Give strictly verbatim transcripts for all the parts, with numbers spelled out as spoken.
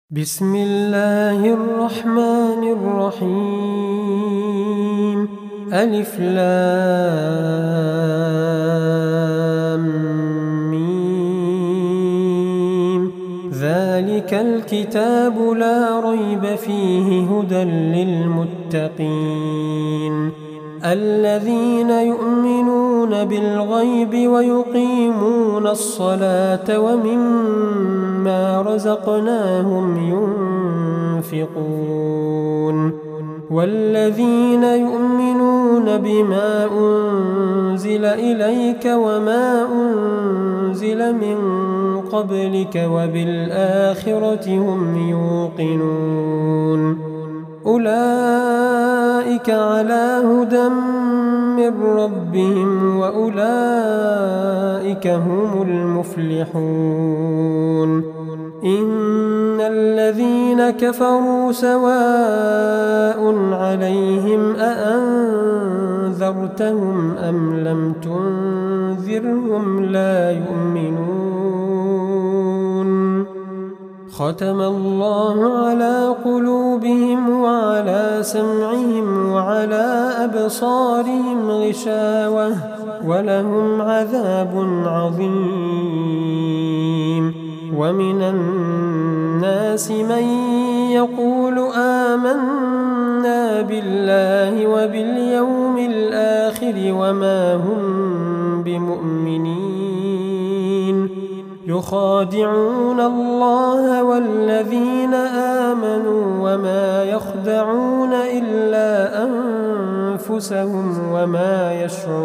بسم الله الرحمن الرحيم ألف لام ميم ذلك الكتاب لا ريب فيه هدى للمتقين الذين يؤمنون بالغيب ويقيمون الصلاة ومما رزقناهم ينفقون والذين يؤمنون بما أنزل إليك وما أنزل من قبلك وبالآخرة هم يوقنون أولئك على هدى من ربهم وأولئك هم المفلحون إن الذين كفروا سواء عليهم أأنذرتهم أم لم تنذرهم لا يؤمنون ختم الله على قلوبهم وعلى سمعهم وعلى أبصارهم غشاوة ولهم عذاب عظيم ومن الناس من يقول آمنا بالله وباليوم الآخر وما هم بمؤمنين يخادعون الله والذين آمنوا وما يخدعون إلا أنفسهم وما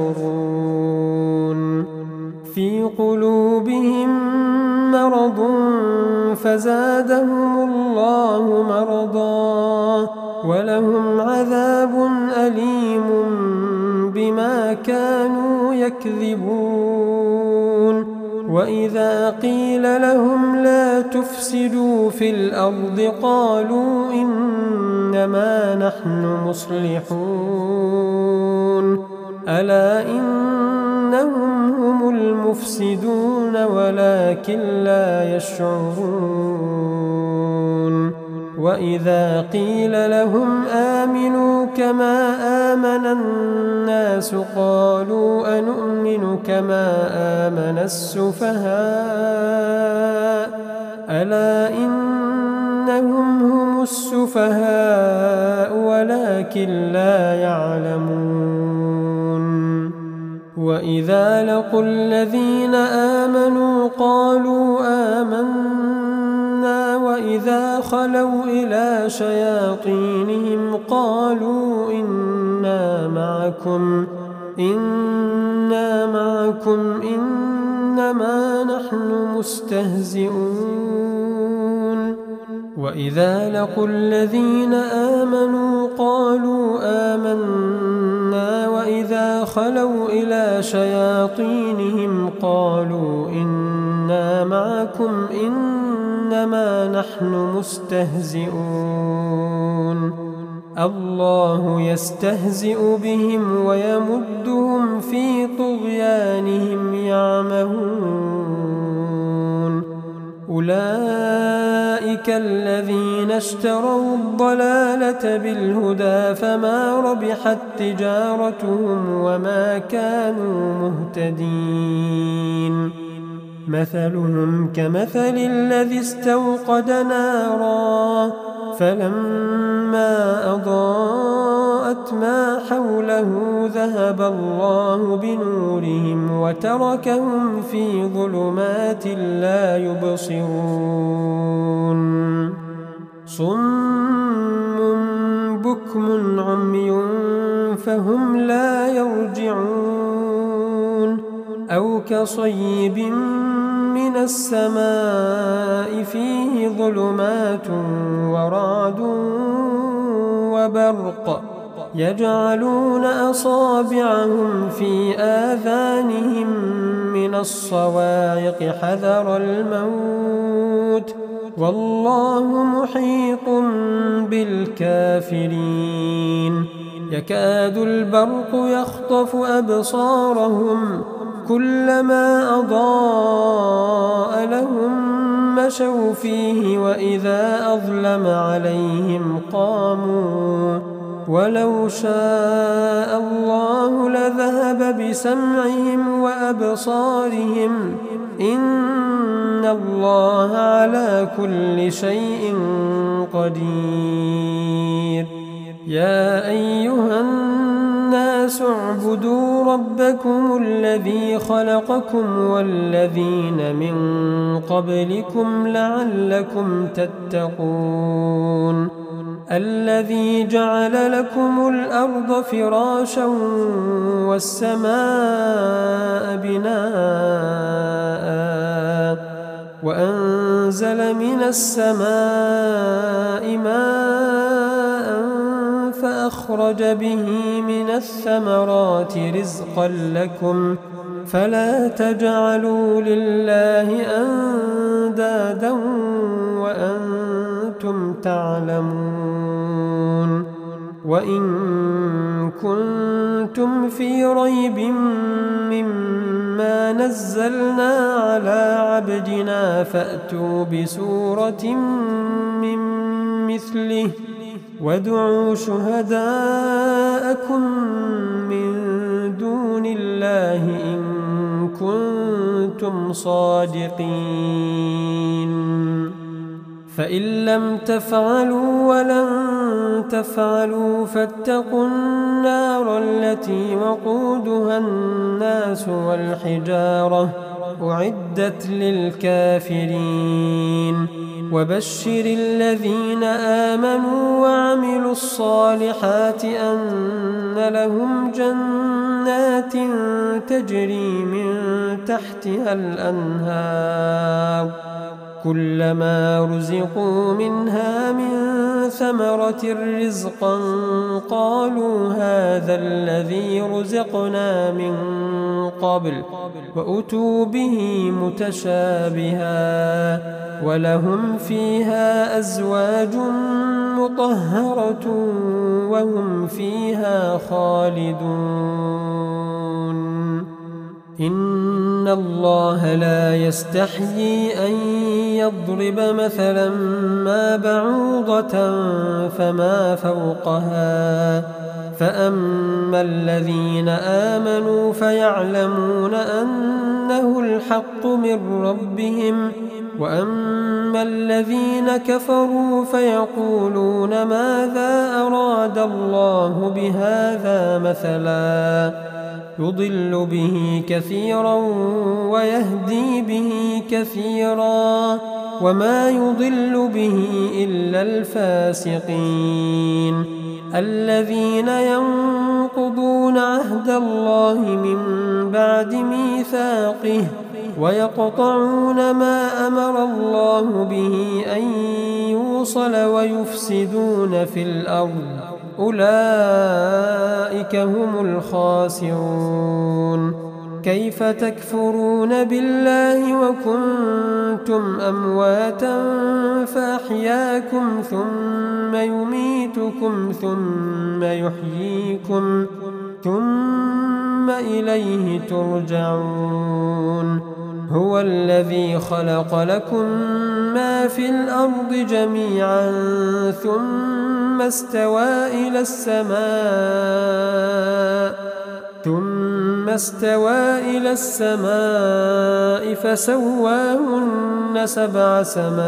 يشعرون في قلوبهم مرض فزادهم الله مرضا ولهم عذاب أليم بما كانوا يكذبون وإذا قيل لهم لا تفسدوا في الأرض قالوا إنما نحن مصلحون ألا إنهم هم المفسدون ولكن لا يشعرون وإذا قيل لهم آمنوا كما آمن الناس قالوا أنؤمن كما آمن السفهاء ألا إنهم هم السفهاء ولكن لا يعلمون وإذا لقوا الذين آمنوا قالوا آمنا وإذا خلوا إلى شياطينهم قالوا إنا معكم إنا معكم إنما نحن مستهزئون وإذا لقوا الذين آمنوا قالوا آمنا وإذا خلوا إلى شياطينهم قالوا إنا معكم إنما نحن مستهزئون الله يستهزئ بهم ويمدهم في طغيانهم يعمهون أولئك الذين اشتروا الضلالة بالهدى فما ربحت تجارتهم وما كانوا مهتدين مثلهم كمثل الذي استوقد نارا فلما أضاءت ما حوله ذهب الله بنورهم وتركهم في ظلمات لا يبصرون صم بكم عمي فهم لا يرجعون أو كصيب من السماء فيه ظلمات ورعد وبرق يجعلون أصابعهم في آذانهم من الصواعق حذر الموت والله محيط بالكافرين يكاد البرق يخطف أبصارهم كلما أضاء لهم مشوا فيه وإذا أظلم عليهم قاموا ولو شاء الله لذهب بسمعهم وأبصارهم إن الله على كل شيء قدير. يا أيها الناس اعبدوا ربكم الذي خلقكم والذين من قبلكم لعلكم تتقون الذي جعل لكم الأرض فراشا والسماء بناء وأنزل من السماء ماء فأخرج به من الثمرات رزقا لكم فلا تجعلوا لله أندادا وأنتم تعلمون. وإن كنتم في ريب مما نزلنا على عبدنا فأتوا بسورة من مثله وادعوا شهداءكم من دون الله إن كنتم صادقين. فإن لم تفعلوا ولن تفعلوا فاتقوا النار التي وقودها الناس والحجارة أعدت للكافرين. وبشر الذين آمنوا وعملوا الصالحات أن لهم جنات تجري من تحتها الأنهار كلما رزقوا منها من ثمرة رزقا قالوا هذا الذي رزقنا من قبل وأتوا به متشابها ولهم فيها أزواج مطهرة وهم فيها خالدون. إن الله لا يستحيي أن يضرب مثلا ما بعوضة فما فوقها فأما الذين آمنوا فيعلمون أنه الحق من ربهم وأما الذين كفروا فيقولون ماذا أراد الله بهذا مثلا يضل به كثيرا ويهدي به كثيرا وما يضل به إلا الفاسقين الذين ينقضون عهد الله من بعد ميثاقه ويقطعون ما أمر الله به أن يوصل ويفسدون في الأرض أولئك هم الخاسرون. كيف تكفرون بالله وكنتم أمواتا فأحياكم ثم يميتكم ثم يحييكم ثم إليه ترجعون. هو الذي خلق لكم ما في الأرض جميعا ثم استوى إلى السماء ثم استوى إلى السماء فسواهن سبع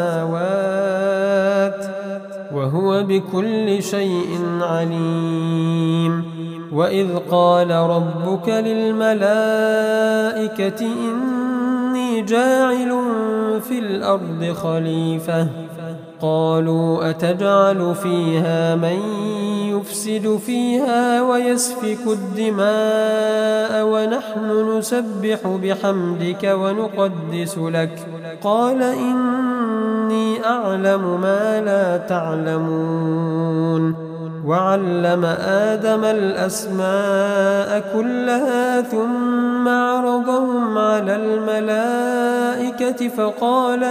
سماوات وهو بكل شيء عليم. وإذ قال ربك للملائكة إني جاعل في الأرض خليفة قالوا أتجعل فيها من يفسد فيها ويسفك الدماء ونحن نسبح بحمدك ونقدس لك قال إني أعلم ما لا تعلمون. وعلم آدم الأسماء كلها ثم عرضهم على الملائكة فقال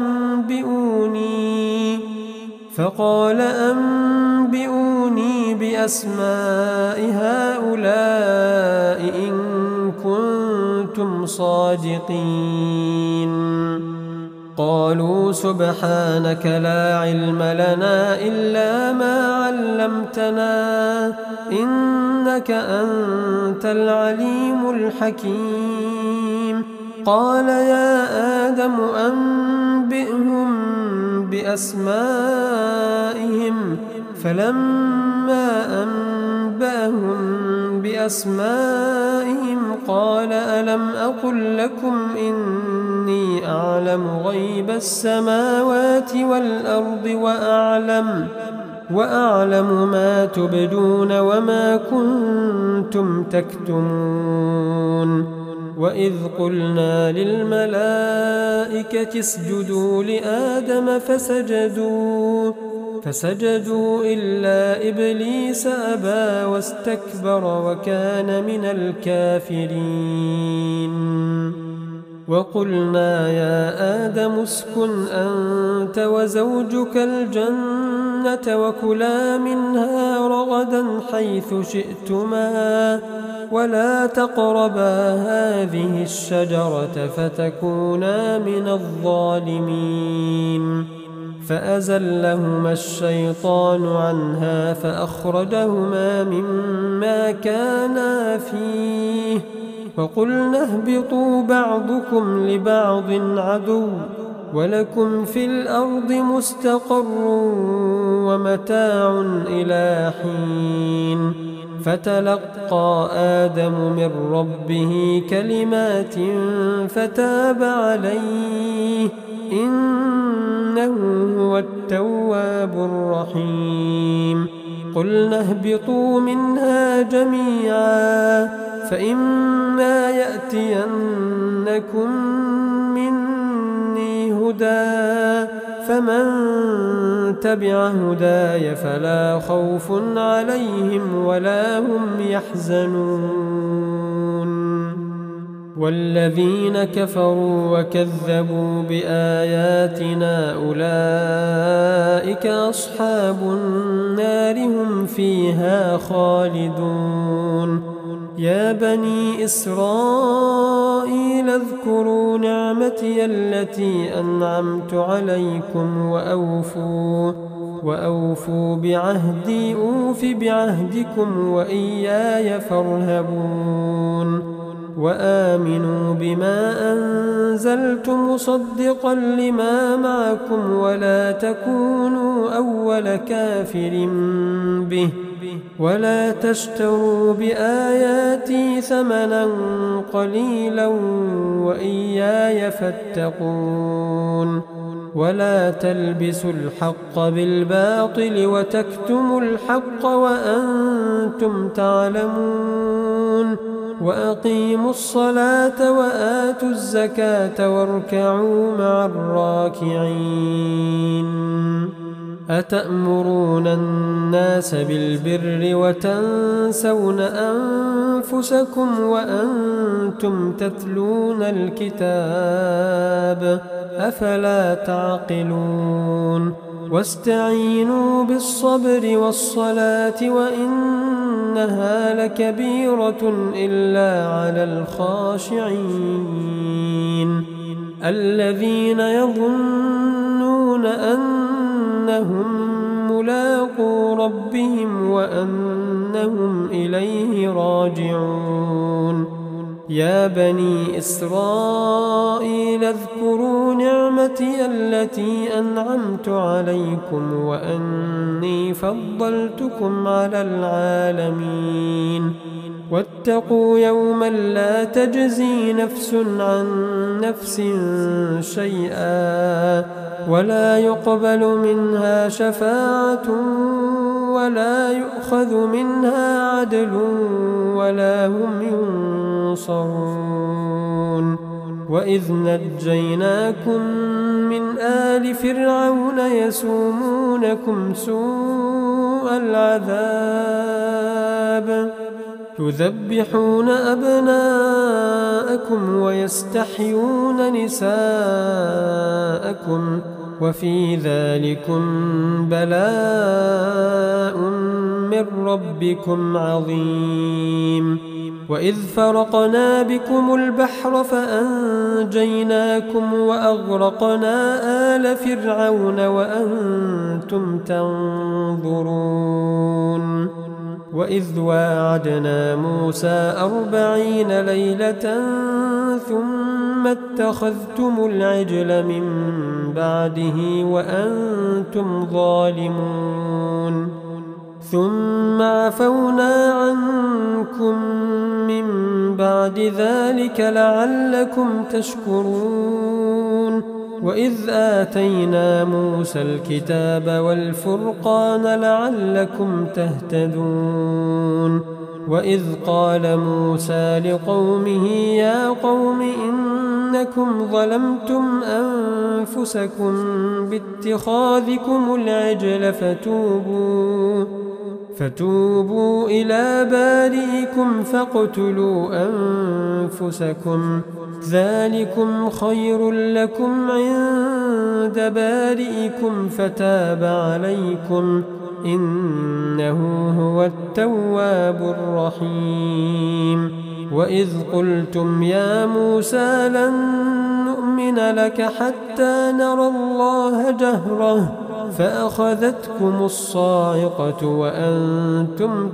أنبئوني فقال أنبئوني بأسماء هؤلاء إن كنتم صادقين. قالوا سبحانك لا علم لنا إلا ما علمتنا إنك أنت العليم الحكيم. قال يا آدم أنبئهم بأسمائهم فلما أنبأهم بأسمائهم قال ألم أقل لكم إني أعلم غيب السماوات والأرض وأعلم وأعلم ما تبدون وما كنتم تكتمون. وإذ قلنا للملائكة اسجدوا لآدم فسجدوا فسجدوا إلا إبليس أبى واستكبر وكان من الكافرين. وقلنا يا آدم اسكن أنت وزوجك الجنة وكلا منها رغدا حيث شئتما ولا تقربا هذه الشجرة فتكونا من الظالمين. فأزلهما الشيطان عنها فأخرجهما مما كانا فيه وقلنا اهبطوا بعضكم لبعض عدو ولكم في الأرض مستقر ومتاع إلى حين. فتلقى آدم من ربه كلمات فتاب عليه إنه هو التواب الرحيم. قلنا اهبطوا منها جميعا فإما يأتينكم مني هدى فمن تبع هداي فلا خوف عليهم ولا هم يحزنون. والذين كفروا وكذبوا بآياتنا أولئك أصحاب النار هم فيها خالدون. يا بني إسرائيل اذكروا نعمتي التي أنعمت عليكم وأوفوا وأوفوا بعهدي أوف بعهدكم وإياي فارهبون. وآمنوا بما أنزلت مصدقا لما معكم ولا تكونوا أول كافر به ولا تشتروا بآياتي ثمنا قليلا وإياي فاتقون. ولا تلبسوا الحق بالباطل وتكتموا الحق وأنتم تعلمون. وأقيموا الصلاة وآتوا الزكاة واركعوا مع الراكعين. أتأمرون الناس بالبر وتنسون أنفسكم وأنتم تتلون الكتاب أفلا تعقلون. واستعينوا بالصبر والصلاة وإنها لكبيرة إلا على الخاشعين الذين يظنون أنهم ملاقو ربهم وأنهم إليه راجعون. يا بني إسرائيل اذكروا نعمتي التي أنعمت عليكم وأني فضلتكم على العالمين. واتقوا يوما لا تجزي نفس عن نفس شيئا ولا يقبل منها شفاعة ولا يؤخذ منها عدل ولا هم ينصرون. وإذ نجيناكم من آل فرعون يسومونكم سوء العذاب يذبحون أبناءكم ويستحيون نساءكم وفي ذلكم بلاء من ربكم عظيم. وإذ فرقنا بكم البحر فأنجيناكم وأغرقنا آل فرعون وأنتم تنظرون وإذ واعدنا موسى أربعين ليلة ثم اتخذتم العجل من بعده وأنتم ظالمون ثم عفونا عنكم من بعد ذلك لعلكم تشكرون وإذ آتينا موسى الكتاب والفرقان لعلكم تهتدون وإذ قال موسى لقومه يا قوم إنكم ظلمتم أنفسكم باتخاذكم العجل فتوبوا فتوبوا إلى بارئكم فاقتلوا أنفسكم ذلكم خير لكم عند بارئكم فتاب عليكم إنه هو التواب الرحيم وإذ قلتم يا موسى لن نؤمن لك حتى نرى الله جهرة فأخذتكم الصاعقة وأنتم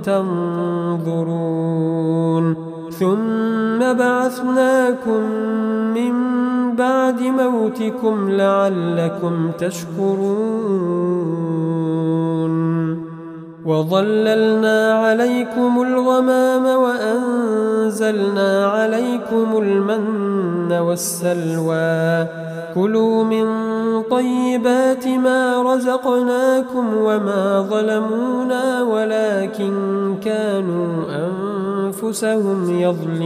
تنظرون ثم بعثناكم من بعد موتكم لعلكم تشكرون وظللنا عليكم الغمام وأنزلنا عليكم المن والسلوى كلوا من طيبات ما رزقناكم وما ظلمونا ولكن كانوا أنفسهم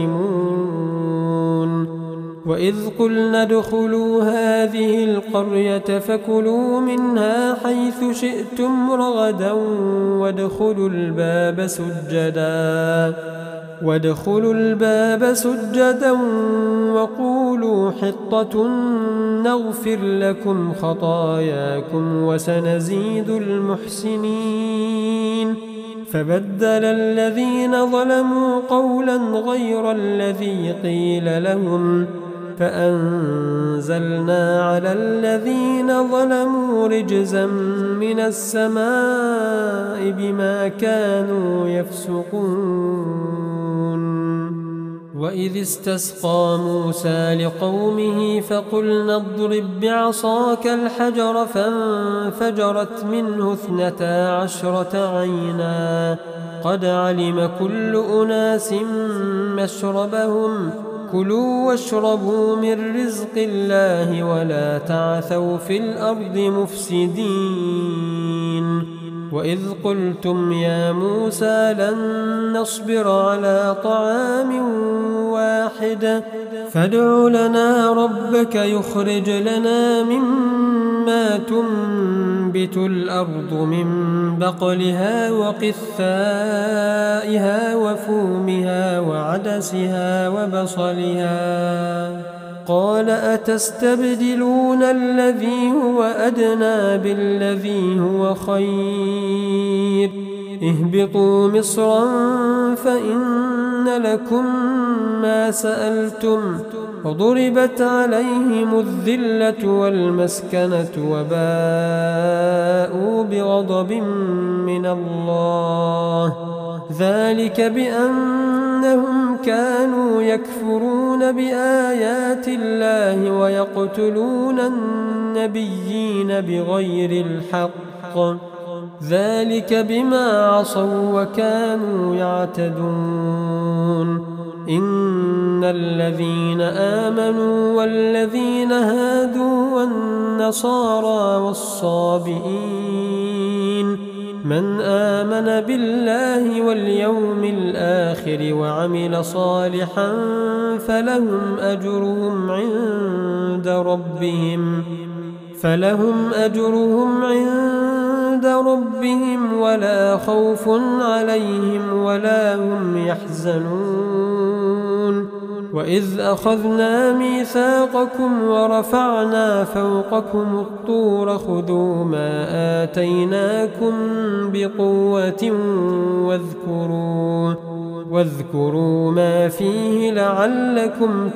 يظلمون وإذ قلنا ادخلوا هذه القرية فكلوا منها حيث شئتم رغدا وادخلوا الباب سجدا وادخلوا الباب سجدا وقولوا حطة نغفر لكم خطاياكم وسنزيد المحسنين فبدل الذين ظلموا قولا غير الذي قيل لهم فأنزلنا على الذين ظلموا رجزا من السماء بما كانوا يفسقون وإذ استسقى موسى لقومه فقلنا اضرب بعصاك الحجر فانفجرت منه اثنتا عشرة عينا قد علم كل أناس مشربهم كلوا واشربوا من رزق الله ولا تعثوا في الأرض مفسدين وإذ قلتم يا موسى لن نصبر على طعام واحد فادع لنا ربك يخرج لنا مما تنبت الأرض من بقلها وقثائها وفومها وعدسها وبصلها قال أتستبدلون الذي هو أدنى بالذي هو خير اهبطوا مصرا فإن لكم ما سألتم وضربت عليهم الذلة والمسكنة وباءوا بغضب من الله ذلك بأنهم كانوا يكفرون بآيات الله ويقتلون النبيين بغير الحق ذلك بما عصوا وكانوا يعتدون إن الذين آمنوا والذين هادوا والنصارى والصابئين من آمن بالله واليوم الآخر وعمل صالحا فلهم أجرهم عند ربهم فلهم أجرهم عند ربهم ولا خوف عليهم ولا هم يحزنون وإذ أخذنا ميثاقكم ورفعنا فوقكم الطور خذوا ما آتيناكم بقوة واذكروا, واذكروا ما فيه لعلكم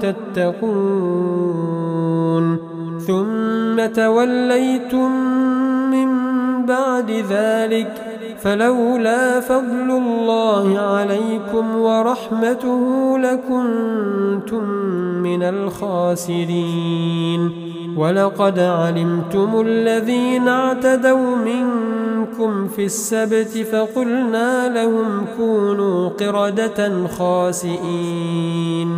تتقون ثم توليتم من بعد ذلك فلولا فضل الله عليكم ورحمته لكنتم من الخاسرين ولقد علمتم الذين اعتدوا منكم في السبت فقلنا لهم كونوا قردة خاسئين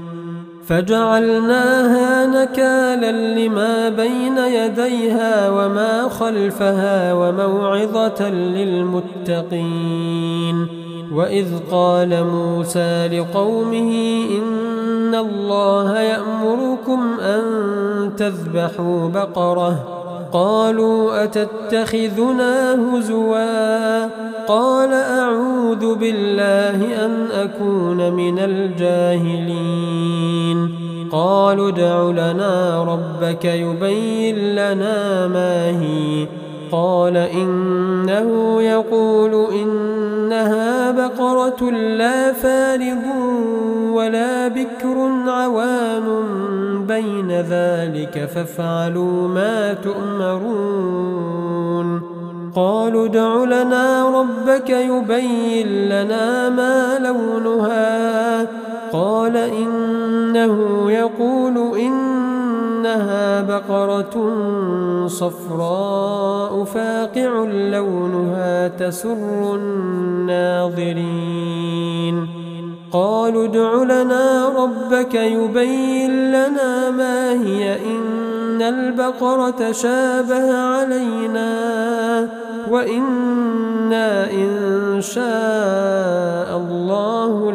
فجعلناها نكالا لما بين يديها وما خلفها وموعظة للمتقين وإذ قال موسى لقومه إن الله يأمركم أن تذبحوا بقرة قالوا أتتخذنا هزوا قال أعوذ بالله أن أكون من الجاهلين قالوا ادع لنا ربك يبين لنا ما هي قال إنه يقول إنها بقرة لا فارض ولا بكر عوان بين ذلك فافعلوا ما تؤمرون قالوا ادع لنا ربك يبين لنا ما لونها قال إنه يقول إنها بقرة صفراء فاقع لونها تسر الناظرين قالوا ادع لنا ربك يبين لنا ما هي إن البقرة شابه علينا وإنا إن شاء الله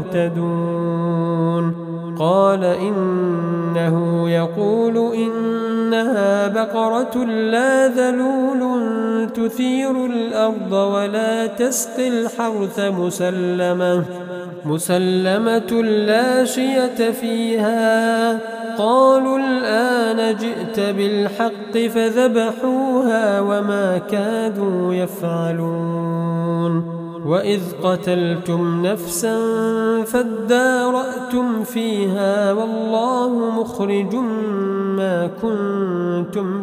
لمهتدون قال إنه يقول إنها بقرة لا ذلول تثير الأرض ولا تسقي الحرث مسلمة مسلمة لا شية فيها قالوا الآن جئت بالحق فذبحوها وما كادوا يفعلون وإذ قتلتم نفسا فادارأتم فيها والله مخرج ما كنتم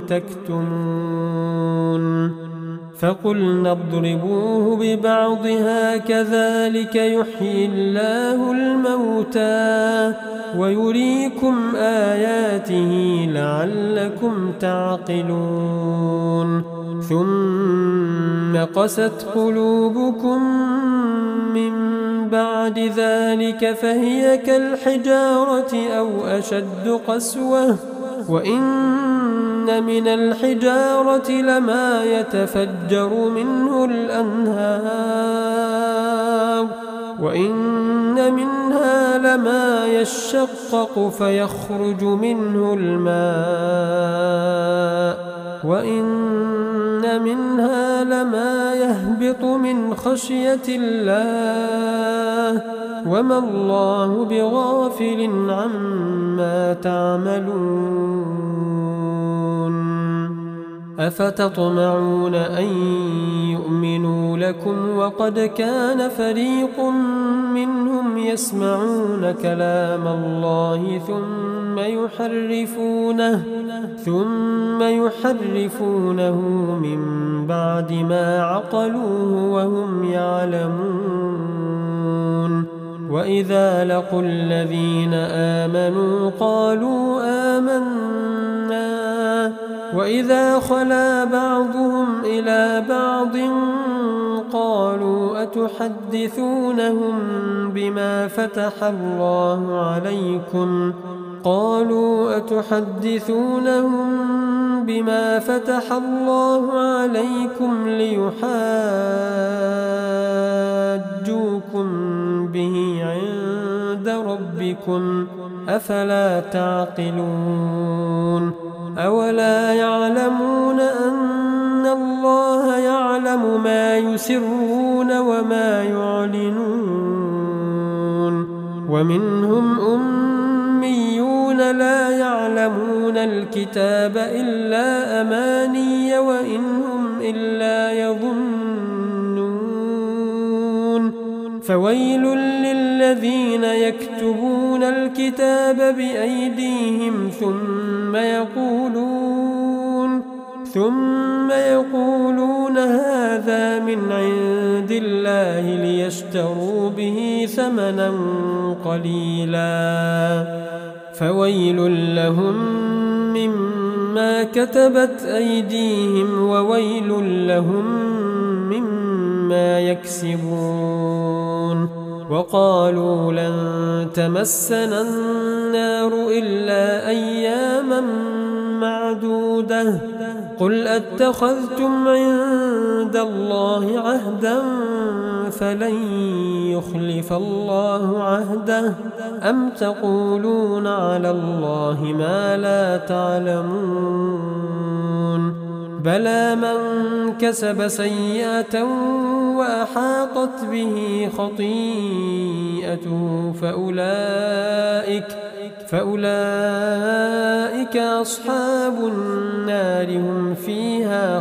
تكتمون فقلنا اضربوه ببعضها كذلك يحيي الله الموتى ويريكم آياته لعلكم تعقلون ثم قست قلوبكم من بعد ذلك فهي كالحجارة أو أشد قسوة وإن من الحجارة لما يتفجر منه الأنهار وإن منها لما يشقق فيخرج منه الماء وإن منها لما يهبط من خشية الله وما الله بغافل عما تعملون أفتطمعون أن يؤمنوا لكم وقد كان فريق منهم يسمعون كلام الله ثم يحرفونه ثم يحرفونه من بعد ما عقلوه وهم يعلمون وإذا لقوا الذين آمنوا قالوا آمنا وإذا خلا بعضهم إلى بعض قالوا أتحدثونهم بما فتح الله عليكم قالوا أتحدثونهم بما فتح الله عليكم ليحاجوكم به عند ربكم أفلا تعقلون أولا يعلمون أن الله يعلم ما يسرون وما يعلنون ومنهم أمة الأميون لا يعلمون الكتاب إلا أماني وإن هم إلا يظنون فويل للذين يكتبون الكتاب بأيديهم ثم يقولون ثم يقولون هذا من عند الله ليشتروا به ثمنا قليلا فويل لهم مما كتبت أيديهم وويل لهم مما يكسبون وقالوا لن تمسنا النار إلا أياما معدودة قل أتخذتم عند الله عهدا فلن يخلف الله عهده أم تقولون على الله ما لا تعلمون بلى من كسب سيئة وأحاطت به خطيئته فأولئك فأولئك أصحاب النار هم فيها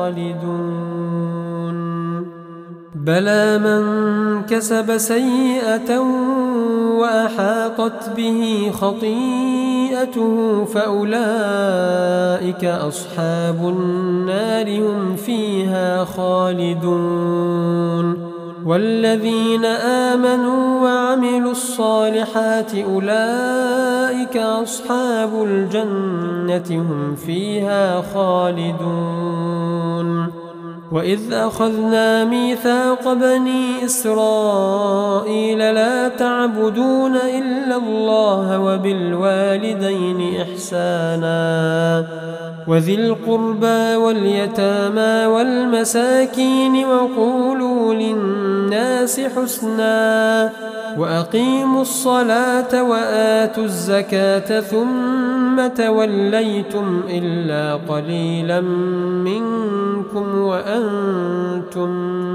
خالدون بلى من كسب سيئة وأحاطت به خطيئته فأولئك أصحاب النار هم فيها خالدون والذين آمنوا وعملوا الصالحات أولئك أصحاب الجنة هم فيها خالدون وإذ أخذنا ميثاق بني إسرائيل لا تعبدون إلا الله وبالوالدين إحسانا وذي القربى واليتامى والمساكين وقولوا للناس حسنا وأقيموا الصلاة وآتوا الزكاة ثم توليتم إلا قليلا منكم وأنتم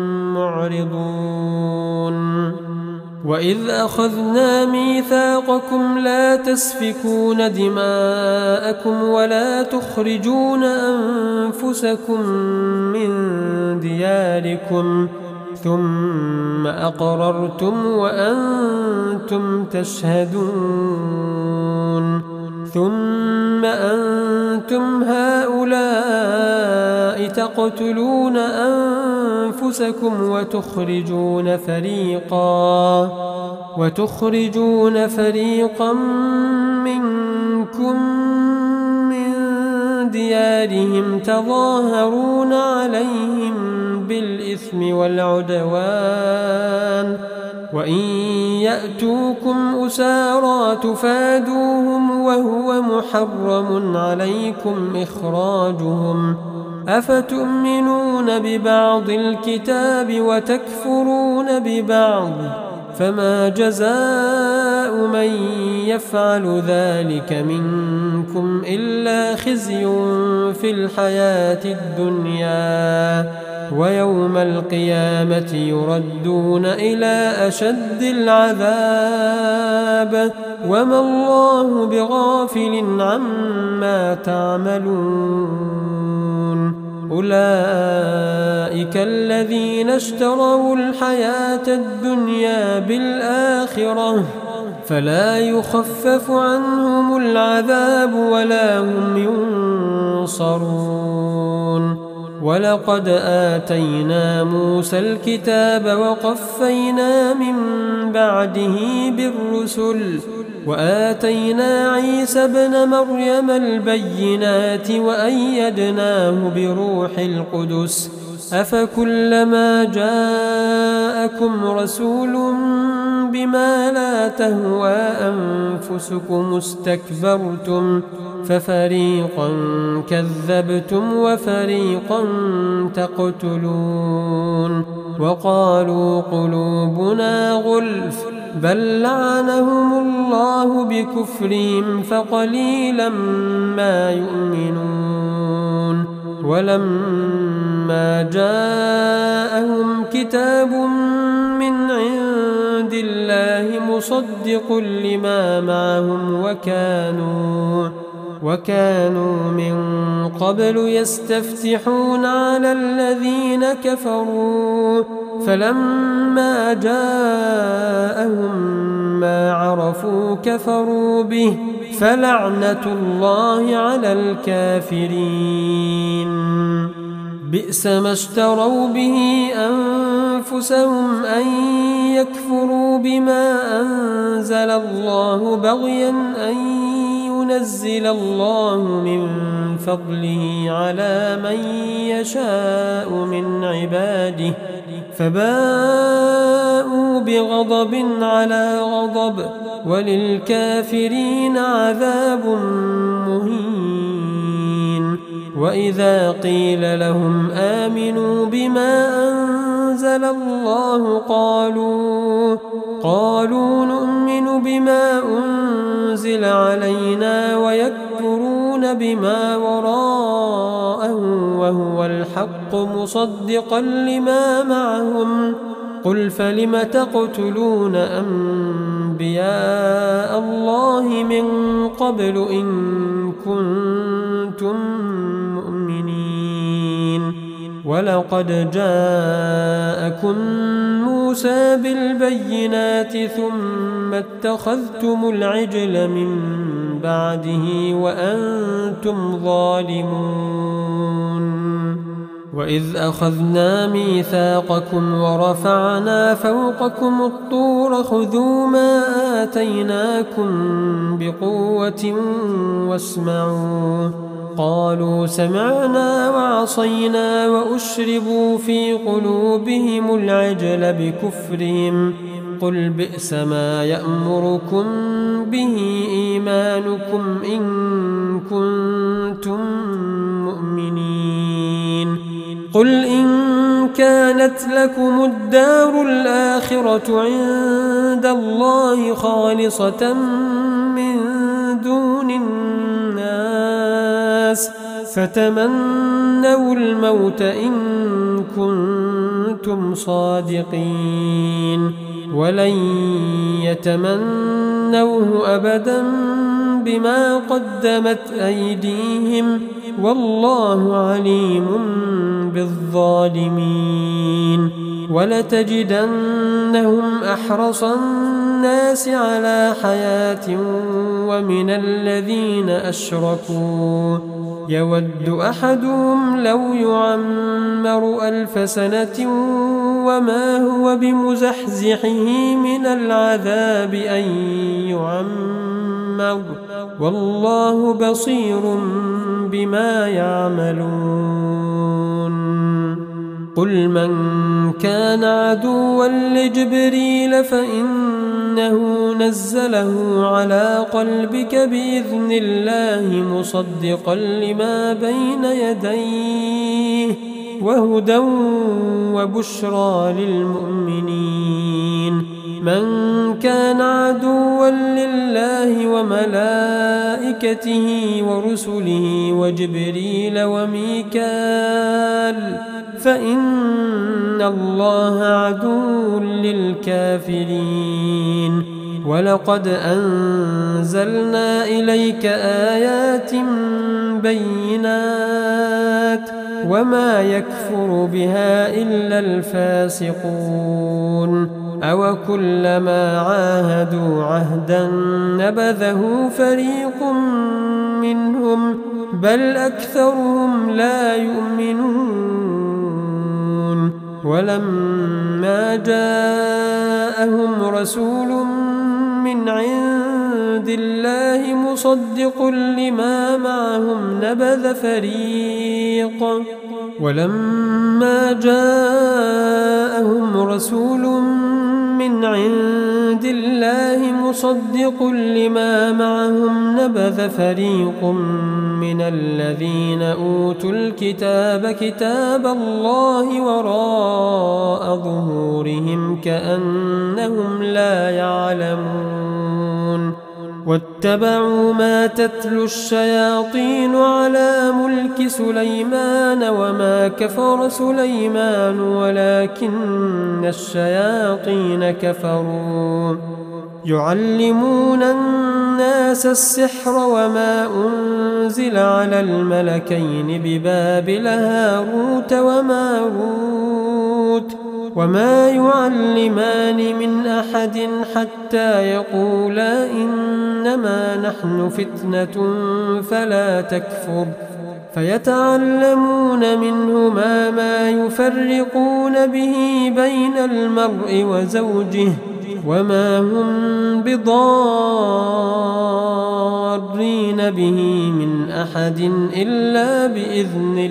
معرضون وإذ أخذنا ميثاقكم لا تسفكون دماءكم ولا تخرجون أنفسكم من دياركم ثم أقررتم وأنتم تشهدون ثم أنتم هؤلاء تقتلون أنفسكم وتخرجون فريقا وتخرجون فريقا منكم من ديارهم تظاهرون عليهم بالإثم والعدوان وإن يأتوكم أسارى تفادوهم وهو محرم عليكم إخراجهم أفتؤمنون ببعض الكتاب وتكفرون ببعض فما جزاء من يفعل ذلك منكم إلا خزي في الحياة الدنيا ويوم القيامة يردون إلى أشد العذاب وما الله بغافل عما تعملون أولئك الذين اشتروا الحياة الدنيا بالآخرة فلا يخفف عنهم العذاب ولا هم ينصرون ولقد آتينا موسى الكتاب وقفينا من بعده بالرسل وآتينا عيسى ابن مريم البينات وأيدناه بروح القدس أفكلما جاءكم رسول بما لا تهوى أنفسكم استكبرتم ففريقا كذبتم وفريقا تقتلون وقالوا قلوبنا غلف بل لعنهم الله بكفرهم فقليلا ما يؤمنون ولما جاءهم كتاب من عند الله الله مصدق لما معهم وكانوا وكانوا من قبل يستفتحون على الذين كفروا فلما جاءهم ما عرفوا كفروا به فلعنة الله على الكافرين. بئس ما اشتروا به أنفسهم أن يكفروا بما أنزل الله بغيا أن ينزل الله من فضله على من يشاء من عباده فباءوا بغضب على غضب وللكافرين عذاب مهين. وإذا قيل لهم آمنوا بما أنزل الله قالوا قالوا نؤمن بما أنزل علينا ويكفرون بما وراءه وهو الحق مصدقا لما معهم قل فلم تقتلون أنبياء الله من قبل إن كنتم مؤمنين. ولقد جاءكم موسى بالبينات ثم اتخذتم العجل من بعده وأنتم ظالمون. وإذ أخذنا ميثاقكم ورفعنا فوقكم الطور خذوا ما آتيناكم بقوة واسمعوا قالوا سمعنا وعصينا وأشربوا في قلوبهم العجل بكفرهم قل بئس ما يأمركم به إيمانكم إن كنتم مؤمنين. قل إن كانت لكم الدار الآخرة عند الله خالصة من دون الناس فتمنوا الموت إن كنتم صادقين ولن يتمنوه أبدا بما قدمت أيديهم والله عليم بالظالمين. ولتجدنهم أحرص الناس على حياة ومن الذين أشركوا يود أحدهم لو يعمر ألف سنة وما هو بمزحزحه من العذاب أن يعمر والله بصير بما يعملون. قل من كان عدوا لجبريل فإنه نزله على قلبك بإذن الله مصدقا لما بين يديه وهدى وبشرى للمؤمنين. من كان عدوا لله وملائكته ورسله وجبريل وميكال فإن الله عدو للكافرين. ولقد أنزلنا إليك آيات بينات وما يكفر بها إلا الفاسقون. أو كلما عاهدوا عهدا نبذه فريق منهم بل أكثرهم لا يؤمنون. ولما جاءهم رسول من عند الله مصدق لما معهم نبذ فريق ولما جاءهم رسول من عند الله مصدق لما معهم نبذ فريق من الذين أوتوا الكتاب كتاب الله وراء ظهورهم كأنهم لا يعلمون. واتبعوا ما تتلو الشياطين على ملك سليمان وما كفر سليمان ولكن الشياطين كفروا يعلمون الناس السحر وما أنزل على الملكين ببابل هاروت وماروت وما يعلمان من أحد حتى يقولا إنما نحن فتنة فلا تكفر فيتعلمون منهما ما يفرقون به بين المرء وزوجه وما هم بضارين به من أحد إلا بإذن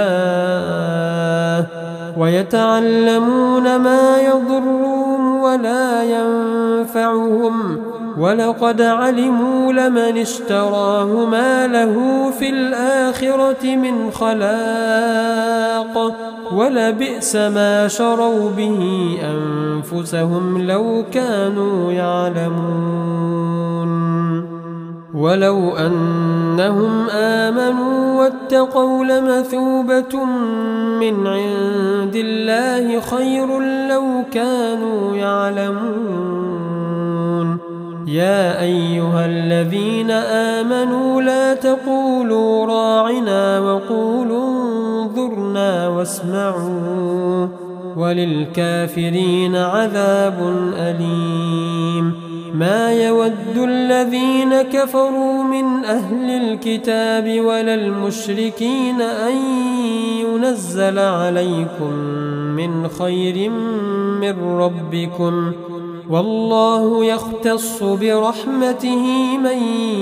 الله ويتعلمون ما يضرهم ولا ينفعهم ولقد علموا لمن اشتراه ما له في الآخرة من خلاق ولبئس ما شروا به أنفسهم لو كانوا يعلمون ولو أنهم آمنوا واتقوا لمثوبة من عند الله خير لو كانوا يعلمون يا أيها الذين آمنوا لا تقولوا راعنا وقولوا انظرنا واسمعوا وللكافرين عذاب أليم ما يود الذين كفروا من أهل الكتاب ولا المشركين أن ينزل عليكم من خير من ربكم والله يختص برحمته من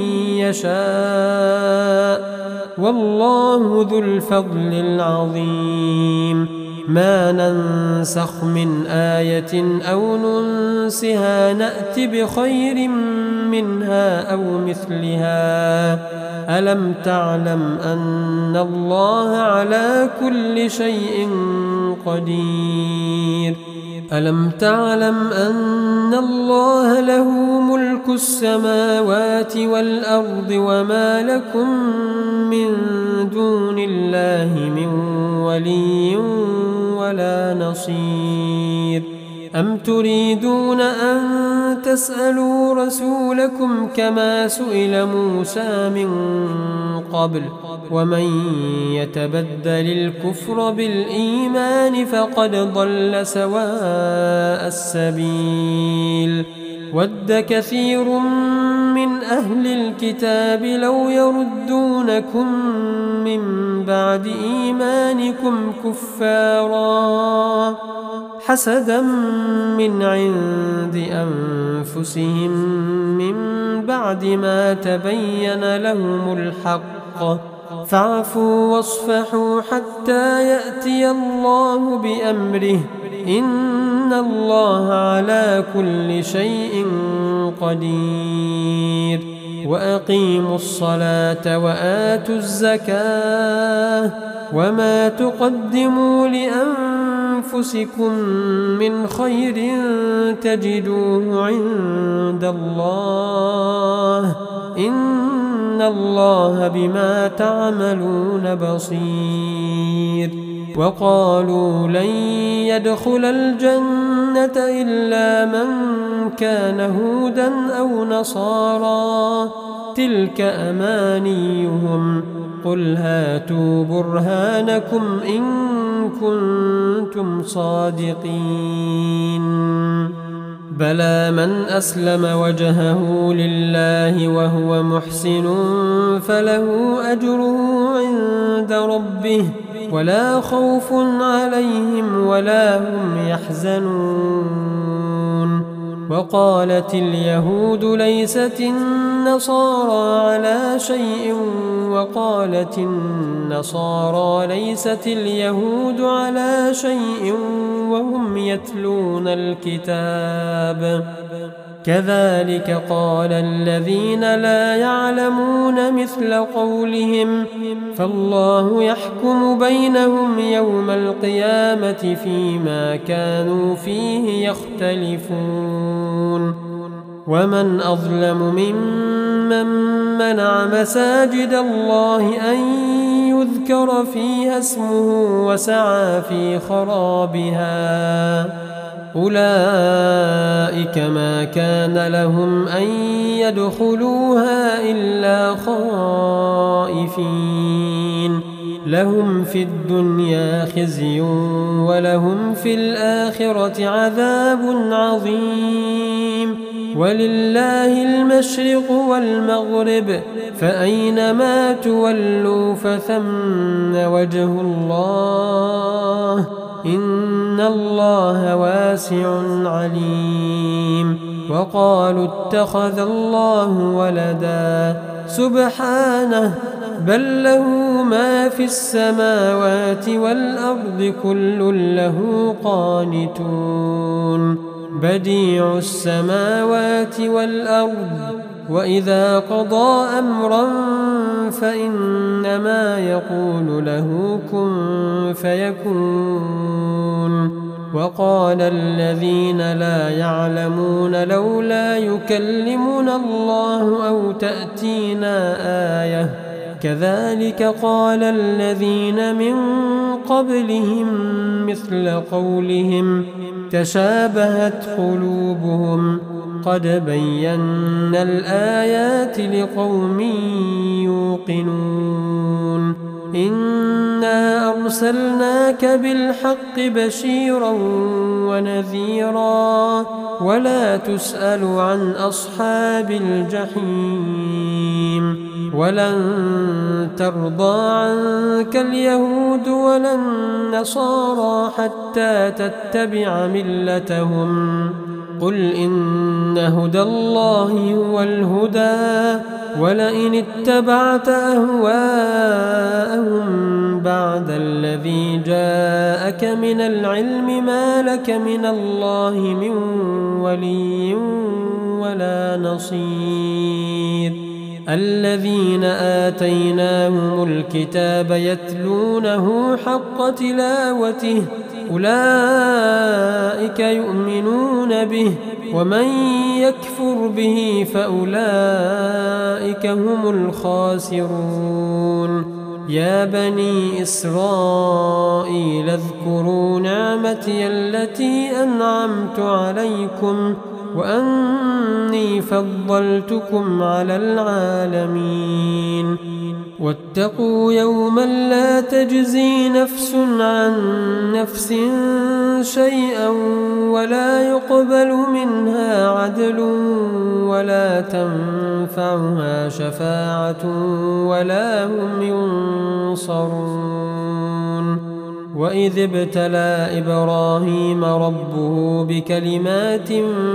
يشاء والله ذو الفضل العظيم ما ننسخ من آية أو ننسها نأت بخير منها أو مثلها ألم تعلم أن الله على كل شيء قدير ألم تعلم أن الله له ملك السماوات والأرض وما لكم من دون الله من ولي ولا نصير أم تريدون أن تسألوا رسولكم كما سئل موسى من قبل ومن يتبدل الكفر بالإيمان فقد ضل سواء السبيل ود كثير من أهل الكتاب لو يردونكم من بعد إيمانكم كفارا حسدا من عند أنفسهم من بعد ما تبين لهم الحق فاعفوا واصفحوا حتى يأتي الله بأمره إن الله على كل شيء قدير وأقيموا الصلاة وآتوا الزكاة وما تقدموا لأنفسكم من خير تجدوه عند الله إن الله بما تعملون بصير وقالوا لن يدخل الجنة إلا من كان هودا أو نصارى تلك أمانيهم قل هاتوا برهانكم إن كنتم صادقين بلى من أسلم وجهه لله وهو محسن فله أجره عند ربه ولا خوف عليهم ولا هم يحزنون وقالت اليهود ليست النصارى على شيء وقالت النصارى ليست اليهود على شيء وهم يتلون الكتاب كذلك قال الذين لا يعلمون مثل قولهم فالله يحكم بينهم يوم القيامة فيما كانوا فيه يختلفون ومن أظلم ممن منع مساجد الله أن يذكر فيها اسمه وسعى في خرابها أولئك ما كان لهم أن يدخلوها إلا خائفين لهم في الدنيا خزي ولهم في الآخرة عذاب عظيم ولله المشرق والمغرب فأينما تولوا فثم وجه الله إن الله واسع عليم وقالوا اتخذ الله ولدا سبحانه بل له ما في السماوات والأرض كل له قانتون بديع السماوات والأرض وإذا قضى أمرا فإنما يقول له كن فيكون وقال الذين لا يعلمون لولا يكلمنا الله أو تأتينا آية كذلك قال الذين من قبلهم مثل قولهم تشابهت قلوبهم قد بينا الآيات لقوم يوقنون إنا أرسلناك بالحق بشيرا ونذيرا ولا تسأل عن أصحاب الجحيم ولن ترضى عنك اليهود ولا النصارى حتى تتبع ملتهم قل إن هدى الله هو الهدى ولئن اتبعت أهواءهم بعد الذي جاءك من العلم ما لك من الله من ولي ولا نصير الذين آتيناهم الكتاب يتلونه حق تلاوته أولئك يؤمنون به ومن يكفر به فأولئك هم الخاسرون يا بني إسرائيل اذكروا نعمتي التي أنعمت عليكم وأني فضلتكم على العالمين واتقوا يوما لا تجزي نفس عن نفس شيئا ولا يقبل منها عدل ولا تنفعها شفاعة ولا هم ينصرون وإذ ابتلى إبراهيم ربه بكلمات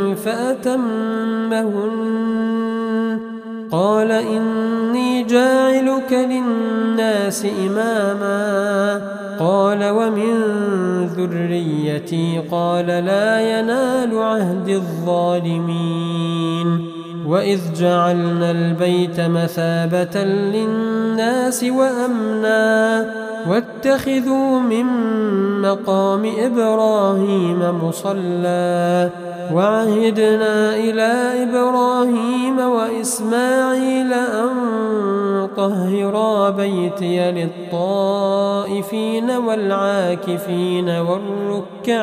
فأتمهن قال إني جاعلك للناس إماما قال ومن ذريتي قال لا ينال عهد الظالمين وإذ جعلنا البيت مثابة للناس وأمنا واتخذوا من مقام إبراهيم مصلى وعهدنا إلى إبراهيم وإسماعيل أن طهرا بيتي للطائفين والعاكفين والركع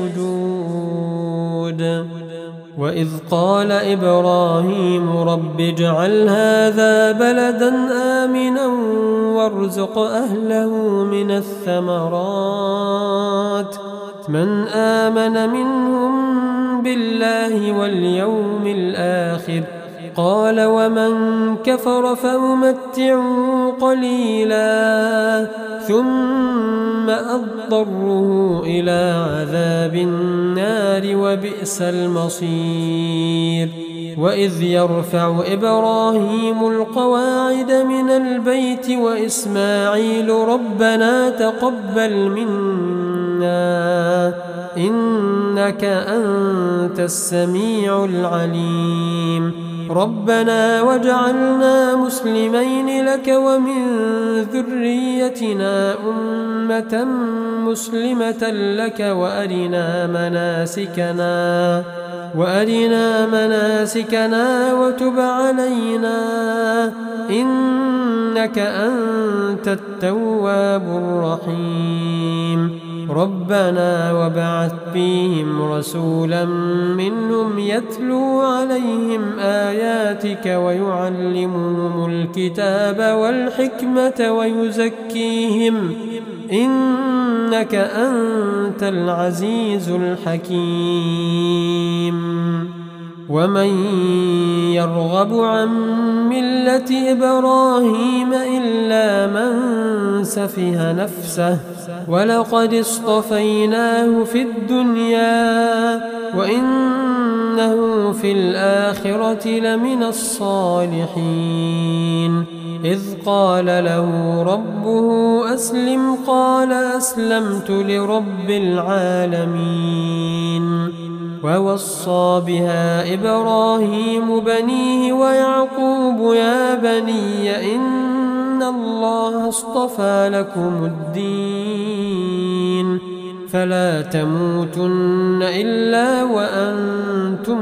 السجود وإذ قال إبراهيم رب اجعل هذا بلدا آمنا وارزق أهله من الثمرات من آمن منهم بالله واليوم الآخر قال ومن كفر فأمتعه قليلا ثم أضطره إلى عذاب النار وبئس المصير وإذ يرفع إبراهيم القواعد من البيت وإسماعيل ربنا تقبل منا إنك أنت السميع العليم ربنا واجعلنا مسلمين لك ومن ذريتنا أمة مسلمة لك وأرنا مناسكنا وأرنا مناسكنا وتب علينا إنك أنت التواب الرحيم ربنا وابعث فيهم رسولا منهم يتلو عليهم آياتك ويعلمهم الكتاب والحكمة ويزكيهم إنك أنت العزيز الحكيم ومن يرغب عن ملة إبراهيم إلا من سفه نفسه ولقد اصطفيناه في الدنيا وإنه في الآخرة لمن الصالحين إذ قال له ربه أسلم قال أسلمت لرب العالمين ووصى بها إبراهيم بنيه ويعقوب يا بني إن الله اصطفى لكم الدين فلا تموتن إلا وأنتم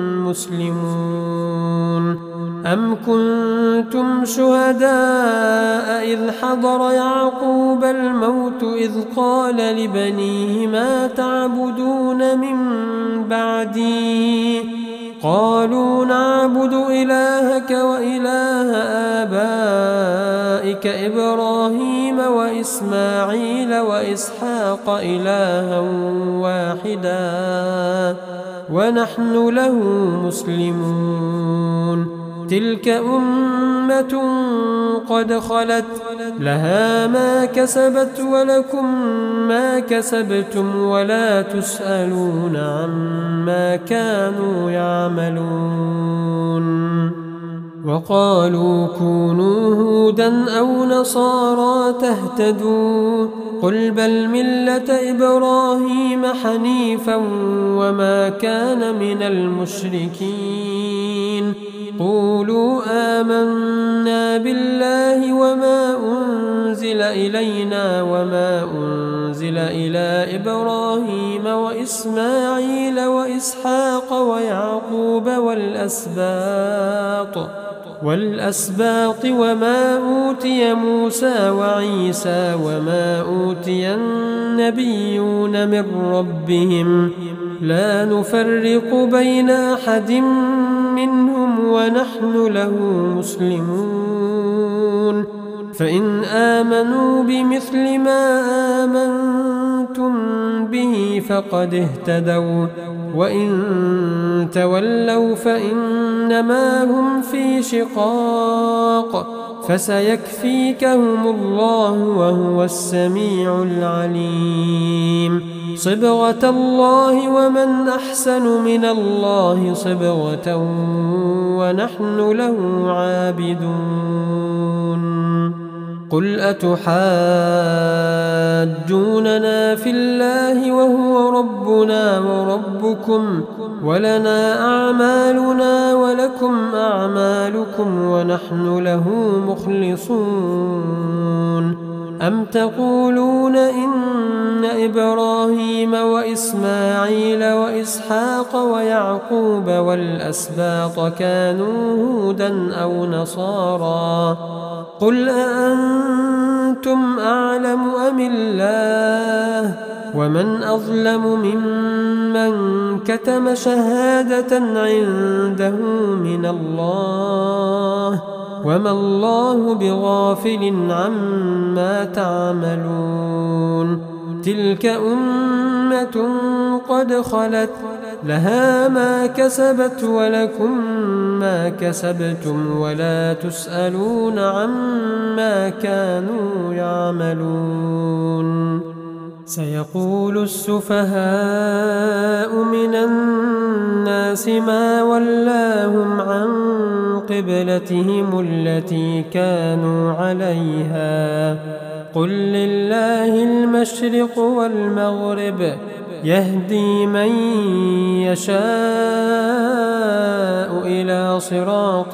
مسلمون أم كنتم شهداء إذ حضر يعقوب الموت إذ قال لبنيه ما تعبدون من بعدي قالوا نعبد إلهك وإله آبائك إبراهيم وإسماعيل وإسحاق إلها واحدا ونحن له مسلمون تلك أمة قد خلت لها ما كسبت ولكم ما كسبتم ولا تسألون عما كانوا يعملون وقالوا كونوا هودا أو نصارى تهتدوا قل بل ملة إبراهيم حنيفا وما كان من المشركين قولوا آمنا بالله وما أنزل إلينا وما أنزل إلى إبراهيم وإسماعيل وإسحاق ويعقوب والأسباط والأسباط وما أوتي موسى وعيسى وما أوتي النبيون من ربهم لا نفرق بين أحد منهم ونحن له مسلمون فإن آمنوا بمثل ما آمنتم به فقد اهتدوا وإن تولوا فإنما هم في شقاق فسيكفيكهم الله وهو السميع العليم صبغة الله ومن أحسن من الله صبغة ونحن له عابدون قل أتحاجوننا في الله وهو ربنا وربكم ولنا أعمالنا ولكم أعمالكم ونحن له مخلصون أم تقولون إن إبراهيم وإسماعيل وإسحاق ويعقوب والأسباط كانوا هودا أو نصارى قل أأنتم أعلم أم الله ومن أظلم ممن كتم شهادة عنده من الله وما الله بغافل عما تعملون تلك أمة قد خلت لها ما كسبت ولكم ما كسبتم ولا تسألون عما كانوا يعملون سيقول السفهاء من الناس ما ولاهم عن قبلتهم التي كانوا عليها قل لله المشرق والمغرب يهدي من يشاء إلى صراط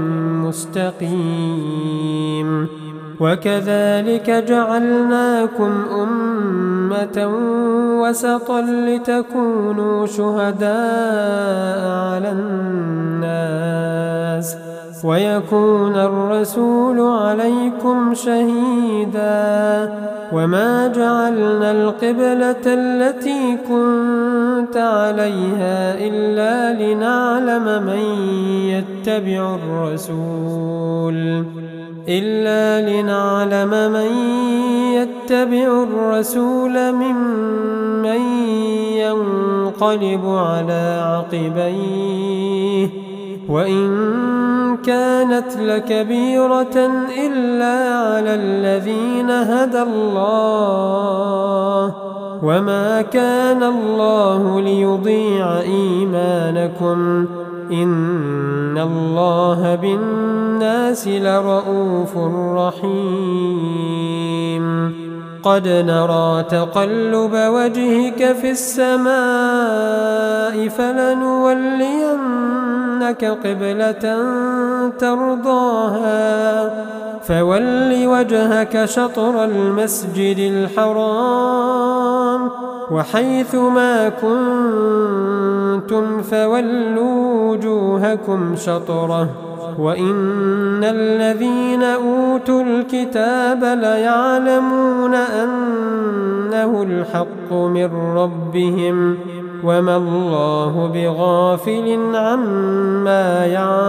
مستقيم. وكذلك جعلناكم أمة وسطا لتكونوا شهداء على الناس ويكون الرسول عليكم شهيدا. وما جعلنا القبلة التي كنت عليها إلا لنعلم من يتبع الرسول إلا لنعلم من يتبع الرسول ممن ينقلب على عقبيه وإن كانت لكبيرة إلا على الذين هدى الله وما كان الله ليضيع إيمانكم إن الله بالناس لرؤوف رحيم. قد نرى تقلب وجهك في السماء فلنولينك قبلة ترضاها فول وجهك شطر المسجد الحرام وحيث ما كنتم فولوا وجوهكم شطره وإن الذين أوتوا الكتاب ليعلمون أنه الحق من ربهم وما الله بغافل عما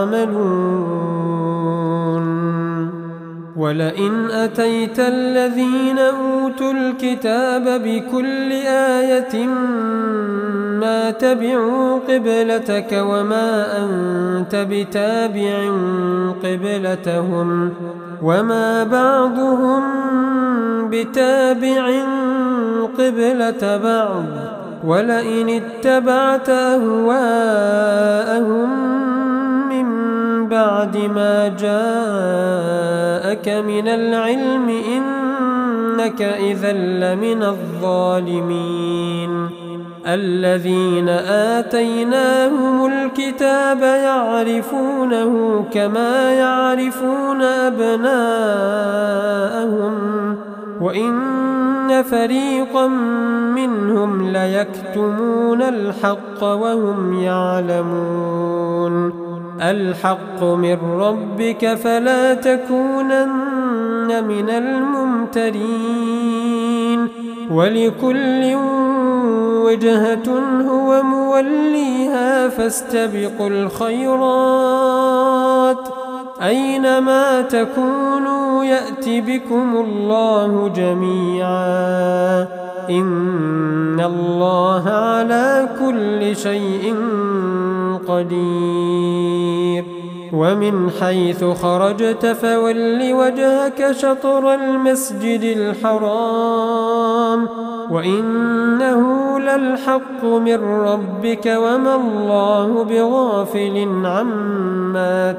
يعملون. ولئن أتيت الذين أوتوا الكتاب بكل آية ما تبعوا قبلتك وما أنت بتابع قبلتهم وما بعضهم بتابع قبلة بعض ولئن اتبعت أهواءهم من بعد ما جاءك من العلم إنك إذا لمن الظالمين. الذين آتيناهم الكتاب يعرفونه كما يعرفون أبناءهم وإن فريقا منهم ليكتمون الحق وهم يعلمون. الحق من ربك فلا تكونن من الممترين ولكل وجهة هو موليها فاستبقوا الخيرات أينما تكونوا يأت بكم الله جميعا إن الله على كل شيء قدير. ومن حيث خرجت فول وجهك شطر المسجد الحرام وإنه للحق من ربك وما الله بغافل عما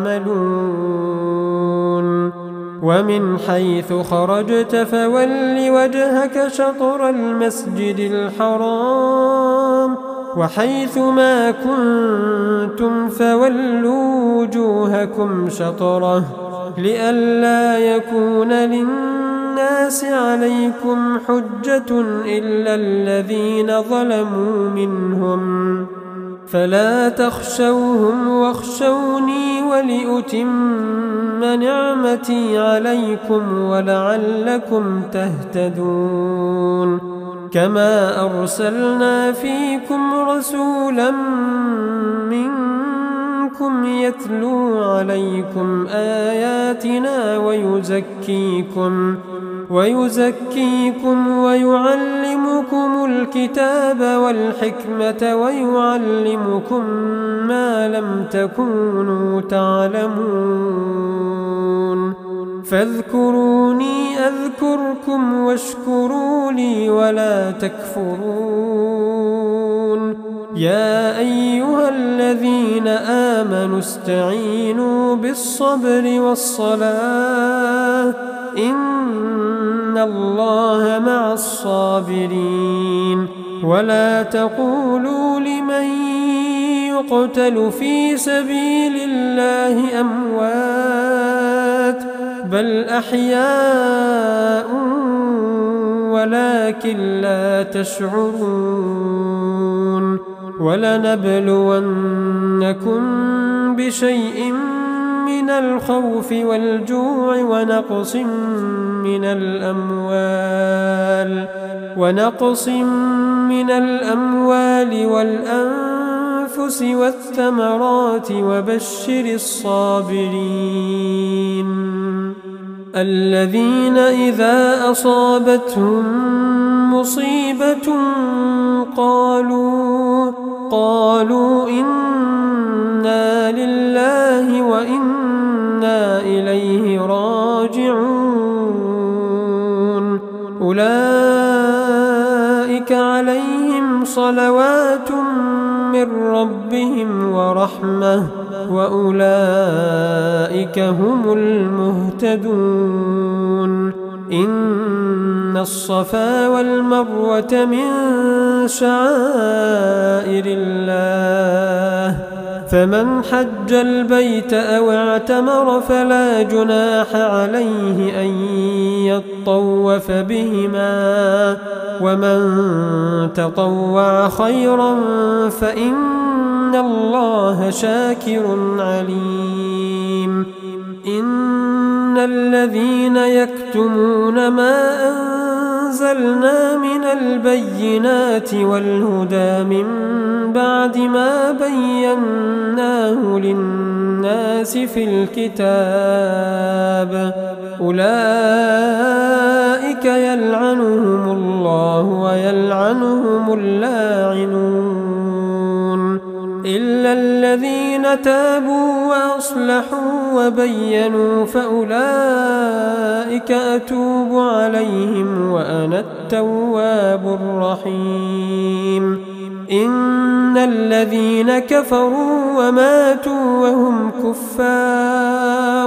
تعملون. ومن حيث خرجت فول وجهك شطر المسجد الحرام وحيث ما كنتم فولوا وجوهكم شطره لئلا يكون للناس عليكم حجة إلا الذين ظلموا منهم فلا تخشوهم واخشوني ولأتم نعمتي عليكم ولعلكم تهتدون. كما أرسلنا فيكم رسولا منكم يتلو عليكم آياتنا ويزكيكم ويزكيكم ويعلمكم الكتاب والحكمة ويعلمكم ما لم تكونوا تعلمون. فاذكروني أذكركم واشكروا لي ولا تكفرون. يا أيها الذين آمنوا استعينوا بالصبر والصلاة إن الله مع الصابرين. ولا تقولوا لمن يقتل في سبيل الله أموات بل أحياء ولكن لا تشعرون ولنبلونكم بشيء من الخوف والجوع ونقص من الأموال ونقص من الأموال والأنفس والثمرات وبشر الصابرين الذين إذا أصابتهم مصيبة قالوا قالوا إنا لله وإنا إليه راجعون أولئك عليهم صلوات من ربهم ورحمة وأولئك هم المهتدون إن الصفا والمروة من شعائر الله فمن حج البيت أو اعتمر فلا جناح عليه أن يطوف بهما ومن تطوع خيرا فإن الله شاكر عليم إن الذين يكتمون ما أنزلنا من البينات والهدى من بعد ما بيناه للناس في الكتاب أولئك يلعنهم الله ويلعنهم اللاعنون إلا الذين تابوا وأصلحوا وبينوا فأولئك أتوب عليهم وأنا التواب الرحيم إن الذين كفروا وماتوا وهم كفار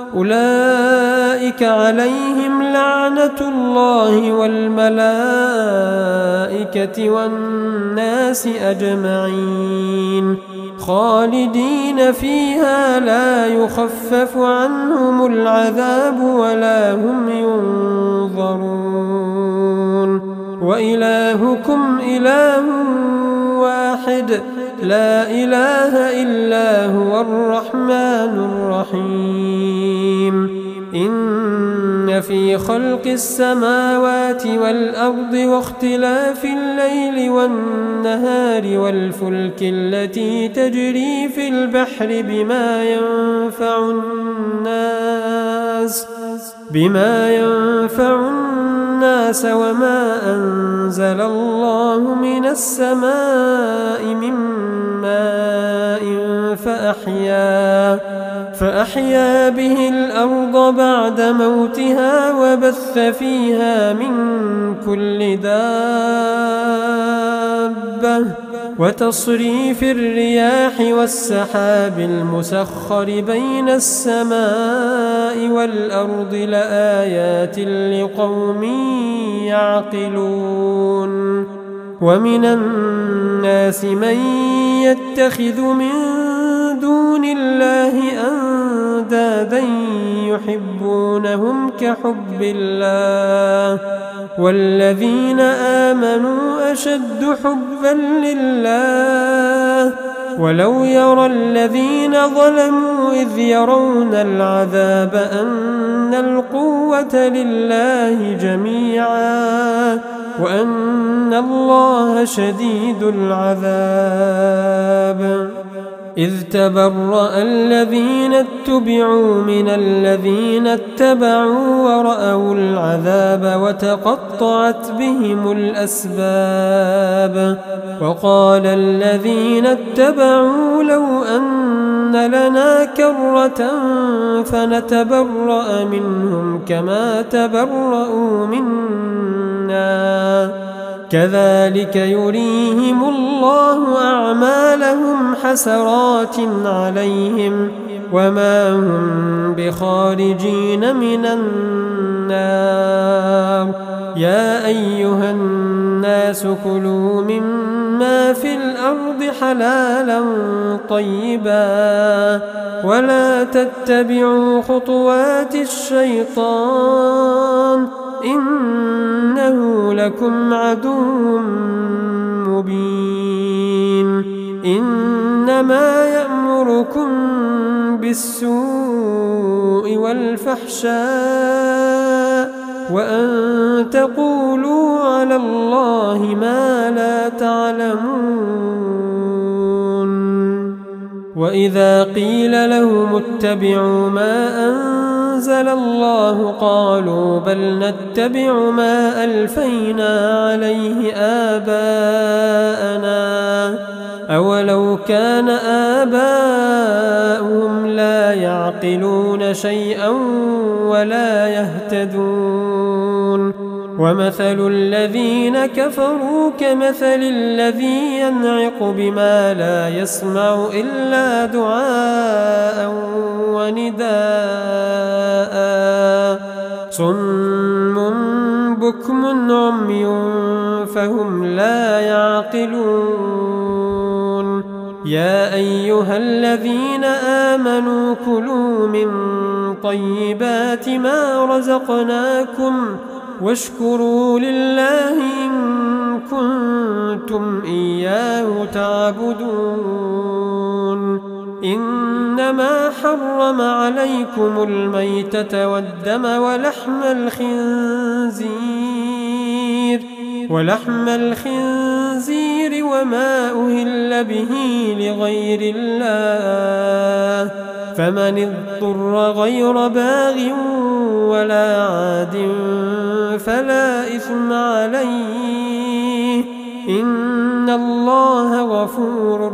أولئك عليهم لعنة الله والملائكة والناس أجمعين خالدين فيها لا يخفف عنهم العذاب ولا هم ينظرون وإلهكم إله واحد لا إله إلا هو الرحمن الرحيم إن في خلق السماوات والأرض واختلاف الليل والنهار والفلك التي تجري في البحر بما ينفع الناس بما ينفع الناس وما أنزل الله من السماء من ماء فأحيا فأحيا به الأرض بعد موتها وبث فيها من كل دابة وتصريف الرياح والسحاب المسخر بين السماء والأرض لآيات لقوم يعقلون ومن الناس من يتخذ من دون الله أندادا يحبونهم كحب الله والذين آمنوا أشد حبا لله ولو يرى الذين ظلموا إذ يرون العذاب أن القوة لله جميعا وأن الله شديد العذاب إذ تبرأ الذين اتبعوا من الذين اتبعوا ورأوا العذاب وتقطعت بهم الأسباب وقال الذين اتبعوا لو أن لنا كرة فنتبرأ منهم كما تبرأوا منا كذلك يريهم الله أعمالهم حسرات عليهم وما هم بخارجين من النار يا أيها الناس كلوا مما في الأرض حلالا طيبا ولا تتبعوا خطوات الشيطان إنه لكم عدو مبين إنما يأمركم بالسوء والفحشاء وأن تقولوا على الله ما لا تعلمون وإذا قيل لهم اتبعوا ما أنزل الله قالوا بل نتبع ما ألفينا عليه آباءنا أولو كان آباؤهم لا يعقلون شيئا ولا يهتدون ومثل الذين كفروا كمثل الذي ينعق بما لا يسمع إلا دعاء ونداء صم بكم عمي فهم لا يعقلون يا أيها الذين آمنوا كلوا من طيبات ما رزقناكم واشكروا لله إن كنتم إياه تعبدون إنما حرم عليكم الميتة والدم ولحم الخنزير ولحم الخنزير وما أهل به لغير الله فمن اضطر غير باغ ولا عاد فلا إثم عليه إن الله غفور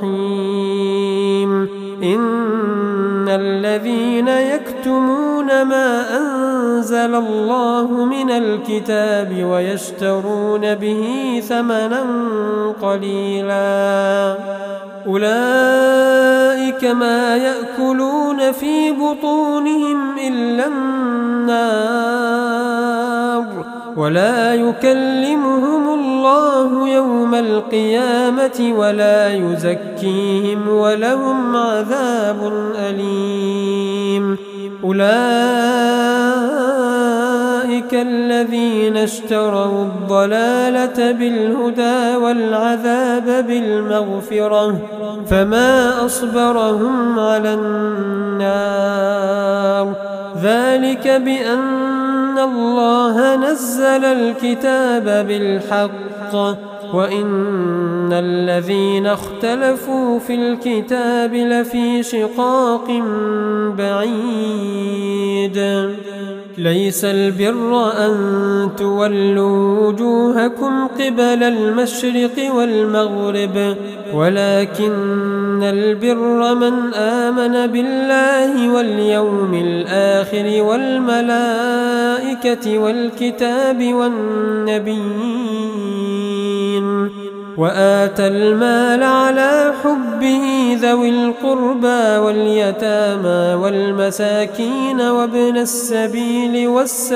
رحيم إن الذين يكتمون ما أنزل الله من الكتاب ويشترون به ثمنا قليلا أولئك ما يأكلون في بطونهم إلا النار ولا يكلمهم الله يوم القيامة ولا يزكيهم ولهم عذاب أليم أولئك الذين اشتروا الضلالة بالهدى والعذاب بالمغفرة فما أصبرهم على النار ذلك بأن الله نزل الكتاب بالحق وإن الذين اختلفوا في الكتاب لفي شقاق بعيد ليس البر أن تولوا وجوهكم قبل المشرق والمغرب ولكن البر من آمن بالله واليوم الآخر والملائكة والكتاب والنبيين وآتى المال على حبه ذوي القربى واليتامى والمساكين وابن السبيل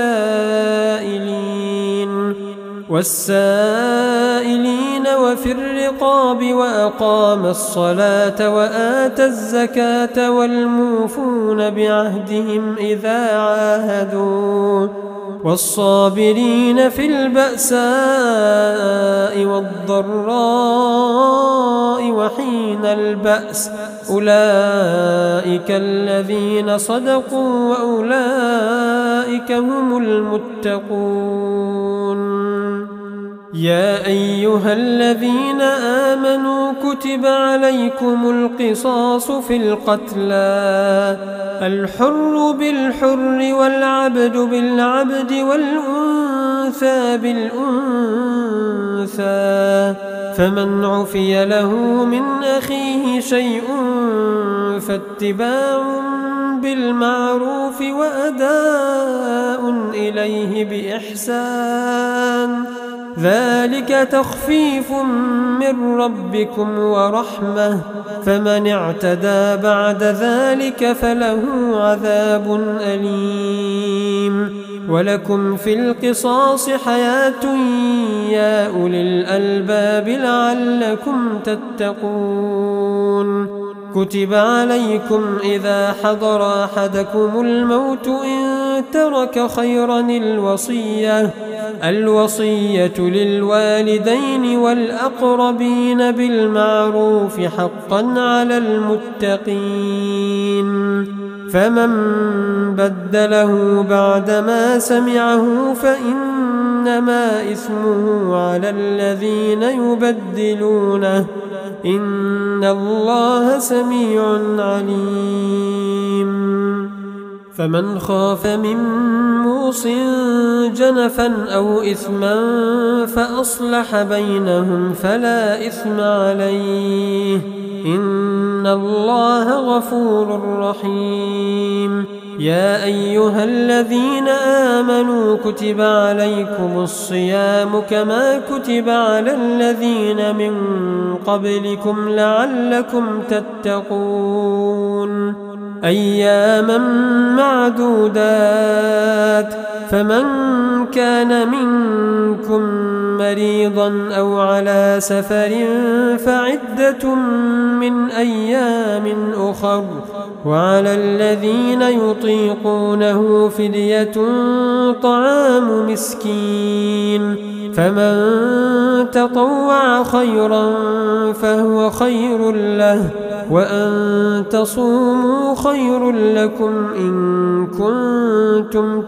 والسائلين والسائلين وفي الرقاب وأقام الصلاة وآتى الزكاة والموفون بعهدهم إذا عاهدوا والصابرين في البأساء والضراء وحين البأس أولئك الذين صدقوا وأولئك هم المتقون يا أيها الذين آمنوا كتب عليكم القصاص في القتلى الحر بالحر والعبد بالعبد والأنثى بالأنثى فمن عفي له من أخيه شيء فاتباع بالمعروف وأداء إليه بإحسان ذلك تخفيف من ربكم ورحمة، فمن اعتدى بعد ذلك فله عذاب أليم. ولكم في القصاص حياة يا أولي الألباب لعلكم تتقون. كتب عليكم إذا حضر أحدكم الموت إن ترك خيرا الوصية الوصية للوالدين والأقربين بالمعروف حقا على المتقين. فمن بدله بعدما سمعه فإنما إثمه على الذين يبدلونه، إن الله سميع عليم. فمن خاف من موص جنفا أو إثما فأصلح بينهم فلا إثم عليه، إن الله غفور رحيم. يا أيها الذين آمنوا كتب عليكم الصيام كما كتب على الذين من قبلكم لعلكم تتقون. أياما معدودات، فمن كان منكم مريضا أو على سفر فعدة من أيام أخر، وعلى الذين يطيقونه فدية طعام مسكين، فمن تطوع خيرا فهو خير له، وأن تصوموا خير لكم إن كنتم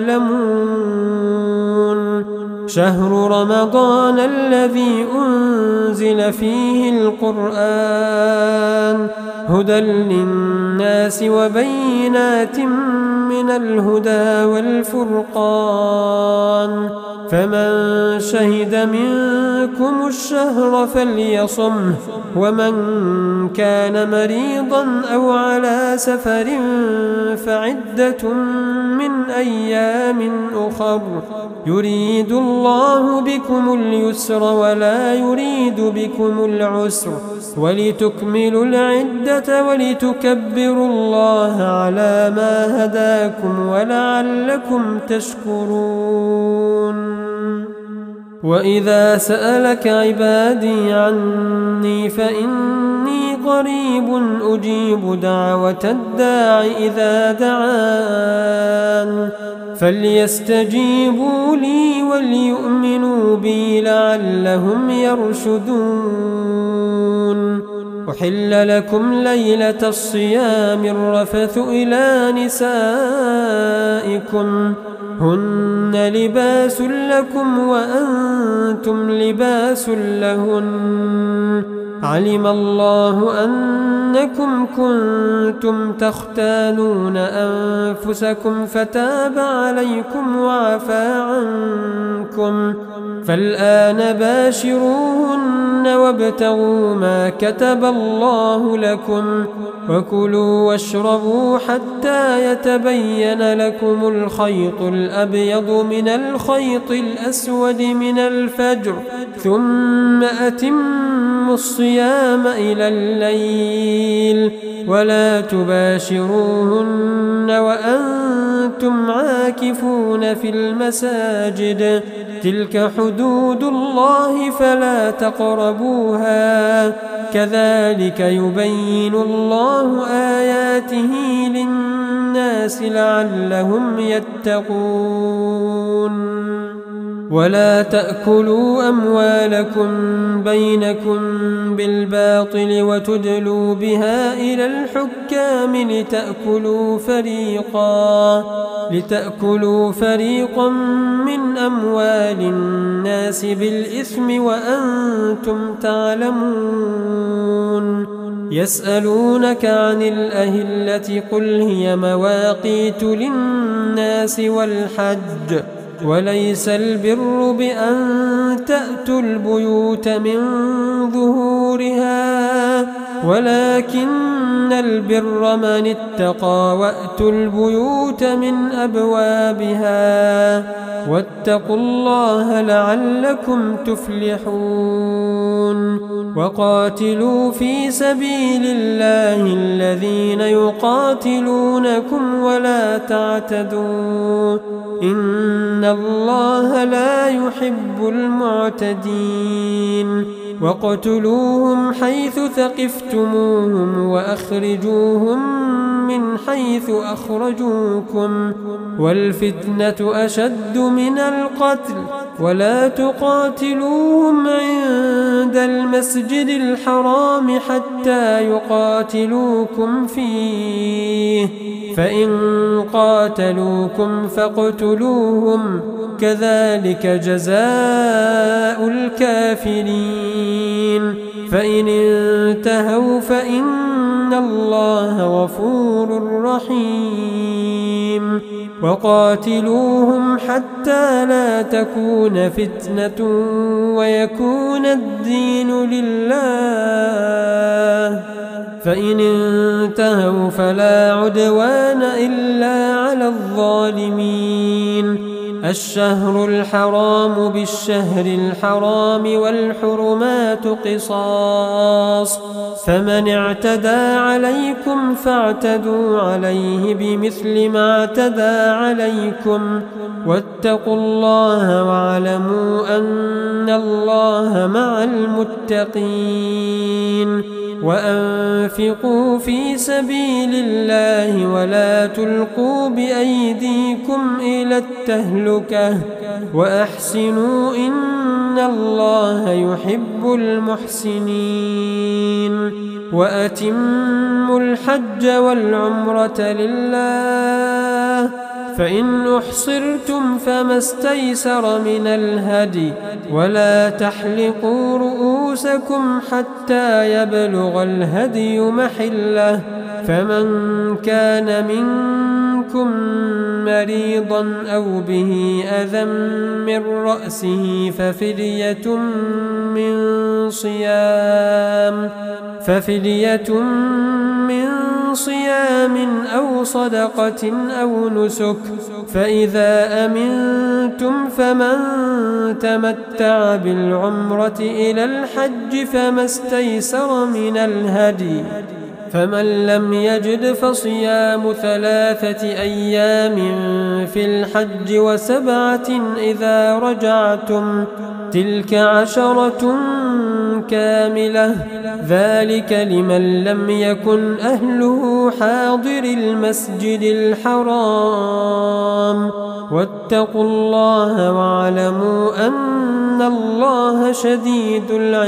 تعلمون. شهر رمضان الذي أنزل فيه القرآن هدى للناس وبينات من الهدى والفرقان، فمن شهد منكم الشهر فليصمه، ومن كان مريضا أو على سفر فعدة من أيام أخر، يريد الله بكم اليسر ولا يريد بكم العسر، ولتكملوا العدة ولتكبروا الله على ما هداكم ولعلكم تشكرون. وإذا سألك عبادي عني فإني قريب أجيب دعوة الداع إذا دعان، فليستجيبوا لي وليؤمنوا بي لعلهم يرشدون. أحل لكم ليلة الصيام الرفث إلى نسائكم، هن لباس لكم وأنتم لباس لهن، علم الله أنكم كنتم تختانون أنفسكم فتاب عليكم وعفى عنكم، فالآن باشروهن وابتغوا ما كتب الله لكم، وكلوا واشربوا حتى يتبين لكم الخيط الأبيض من الخيط الأسود من الفجر، ثم أتموا الصيام إلى الليل، ولا تباشروهن وأنتم عاكفون في المساجد، تلك حدود الله فلا تقربوها، كذلك يبين الله آياته للناس لعلهم يتقون. ولا تأكلوا أموالكم بينكم بالباطل وتدلوا بها إلى الحكام لتأكلوا فريقا لتأكلوا فريقا من أموال الناس بالإثم وأنتم تعلمون. يسألونك عن الأهلة قل هي مواقيت للناس والحج، وليس البر بأن تأتوا البيوت من ظهورها، ولكن البر من اتقى وأتوا البيوت من أبوابها واتقوا الله لعلكم تفلحون وقاتلوا في سبيل الله الذين يقاتلونكم ولا تعتدوا إن الله لا يحب المعتدين وقتلوهم حيث ثقفتموهم وأخرجوهم من حيث أخرجوكم والفتنة أشد من القتل ولا تقاتلوهم عند المسجد الحرام حتى يقاتلوكم فيه فإن قاتلوكم فاقتلوهم كذلك جزاء الكافرين فإن انتهوا فإن الله غفور رحيم وقاتلوهم حتى لا تكون فتنة ويكون الدين لله فإن انتهوا فلا عدوان إلا على الظالمين الشهر الحرام بالشهر الحرام والحرمات قصاص فمن اعتدى عليكم فاعتدوا عليه بمثل ما اعتدى عليكم واتقوا الله واعلموا أن الله مع المتقين وأنفقوا في سبيل الله ولا تلقوا بأيديكم إلى التهلكة وأحسنوا إن الله يحب المحسنين وأتموا الحج والعمرة لله فإن أحصرتم فما استيسر من الهدي ولا تحلقوا رؤوسكم حتى يبلغ الهدي محله فمن كان منكم مريضا أو به أذى من رأسه ففدية من صيام ففدية من صيام أو صدقة أو نسك فإذا أمنتم فمن تمتع بالعمرة إلى الحج فما استيسر من الهدي فمن لم يجد فصيام ثلاثة أيام في الحج وسبعة إذا رجعتم تلك عشرة كاملة ذلك لمن لم يكن أهله حاضر المسجد الحرام واتقوا الله واعلموا أن الله شديد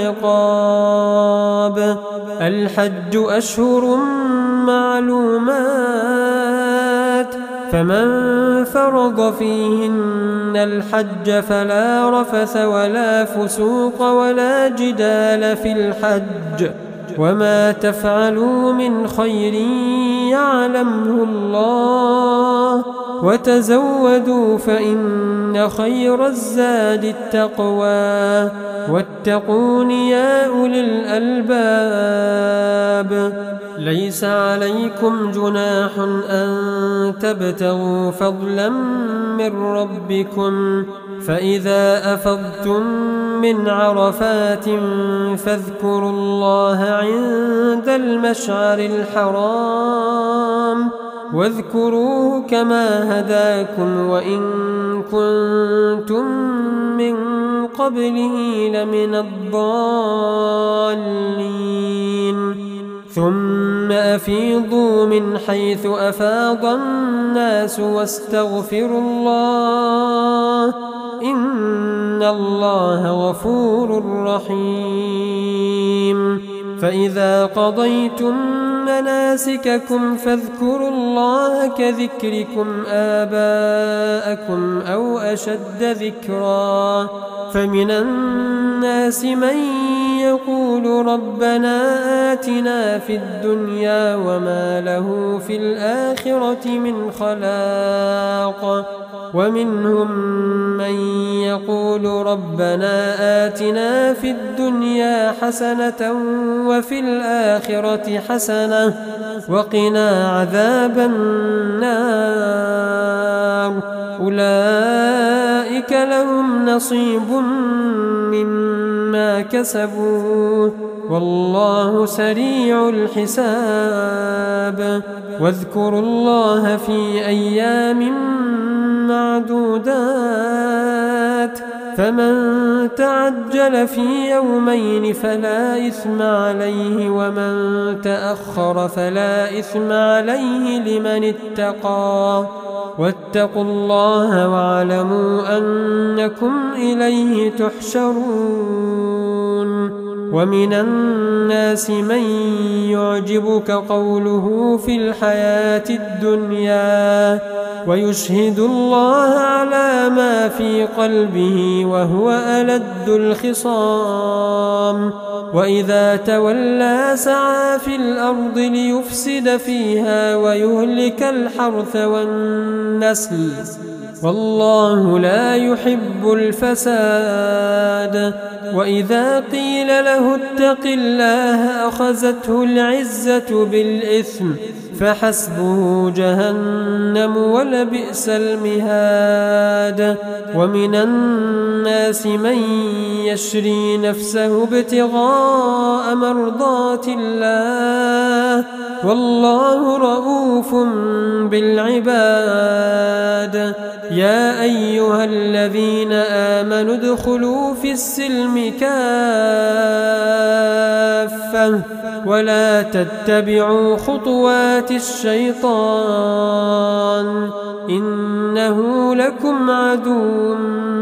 العقاب الحج أشهر معلومات فمن فرض فيهن الحج فلا رفث ولا فسوق ولا جدال في الحج وما تفعلوا من خير يعلمه الله وتزودوا فإن خير الزاد التقوى واتقون يا أولي الألباب ليس عليكم جناح أن تبتغوا فضلا من ربكم فإذا أفضتم من عرفات فاذكروا الله عند المشعر الحرام واذكروه كما هداكم وإن كنتم من قبله لمن الضالين ثم أفيضوا من حيث أفاض الناس واستغفروا الله إن الله غفور رحيم فإذا قضيتم مناسككم فاذكروا الله كذكركم آباءكم أو أشد ذكرا فمن الناس من يقول يقول ربنا آتنا في الدنيا وما له في الآخرة من خلاق ومنهم من يقول ربنا آتنا في الدنيا حسنة وفي الآخرة حسنة وقنا عذاب النار أولئك لهم نصيب مما كسبوا والله سريع الحساب واذكروا الله في أيام معدودات فمن تعجل في يومين فلا إثم عليه ومن تأخر فلا إثم عليه لمن اتقى واتقوا الله واعلموا أنكم إليه تحشرون ومن الناس من يعجبك قوله في الحياة الدنيا ويشهد الله على ما في قلبه وهو ألد الخصام وإذا تولى سعى في الأرض ليفسد فيها ويهلك الحرث والنسل والله لا يحب الفساد وإذا قيل له اتق الله أخذته العزة بالإثم فحسبه جهنم ولبئس المهاد ومن الناس من يشري نفسه ابتغاء مرضات الله والله رؤوف بالعباد يا أيها الذين آمنوا ادخلوا في السلم كافة ولا تتبعوا خطوات الشيطان إنه لكم عدو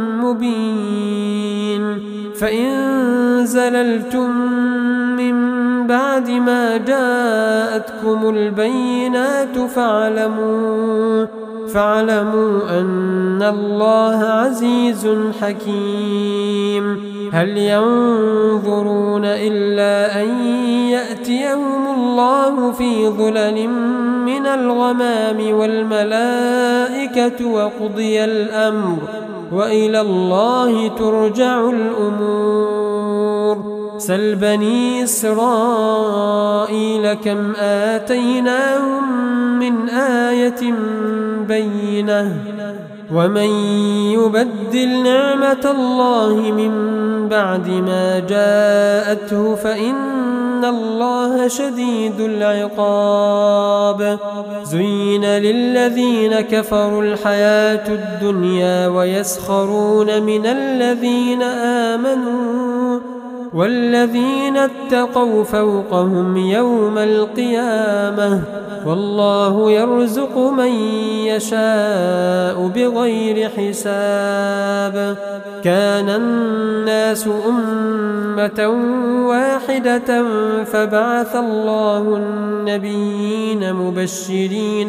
مبين فإن زللتم من بعد ما جاءتكم البينات فاعلموا فاعلموا أن الله عزيز حكيم هل ينظرون إلا أن يأتيهم الله في ظلل من الغمام والملائكة وقضي الأمر وإلى الله ترجع الأمور سل بني إسرائيل كم آتيناهم من آية بينة ومن يبدل نعمة الله من بعد ما جاءته فإن الله شديد العقاب زين للذين كفروا الحياة الدنيا ويسخرون من الذين آمنوا والذين اتقوا فوقهم يوم القيامة والله يرزق من يشاء بغير حساب كان الناس أمة واحدة فبعث الله النبيين مبشرين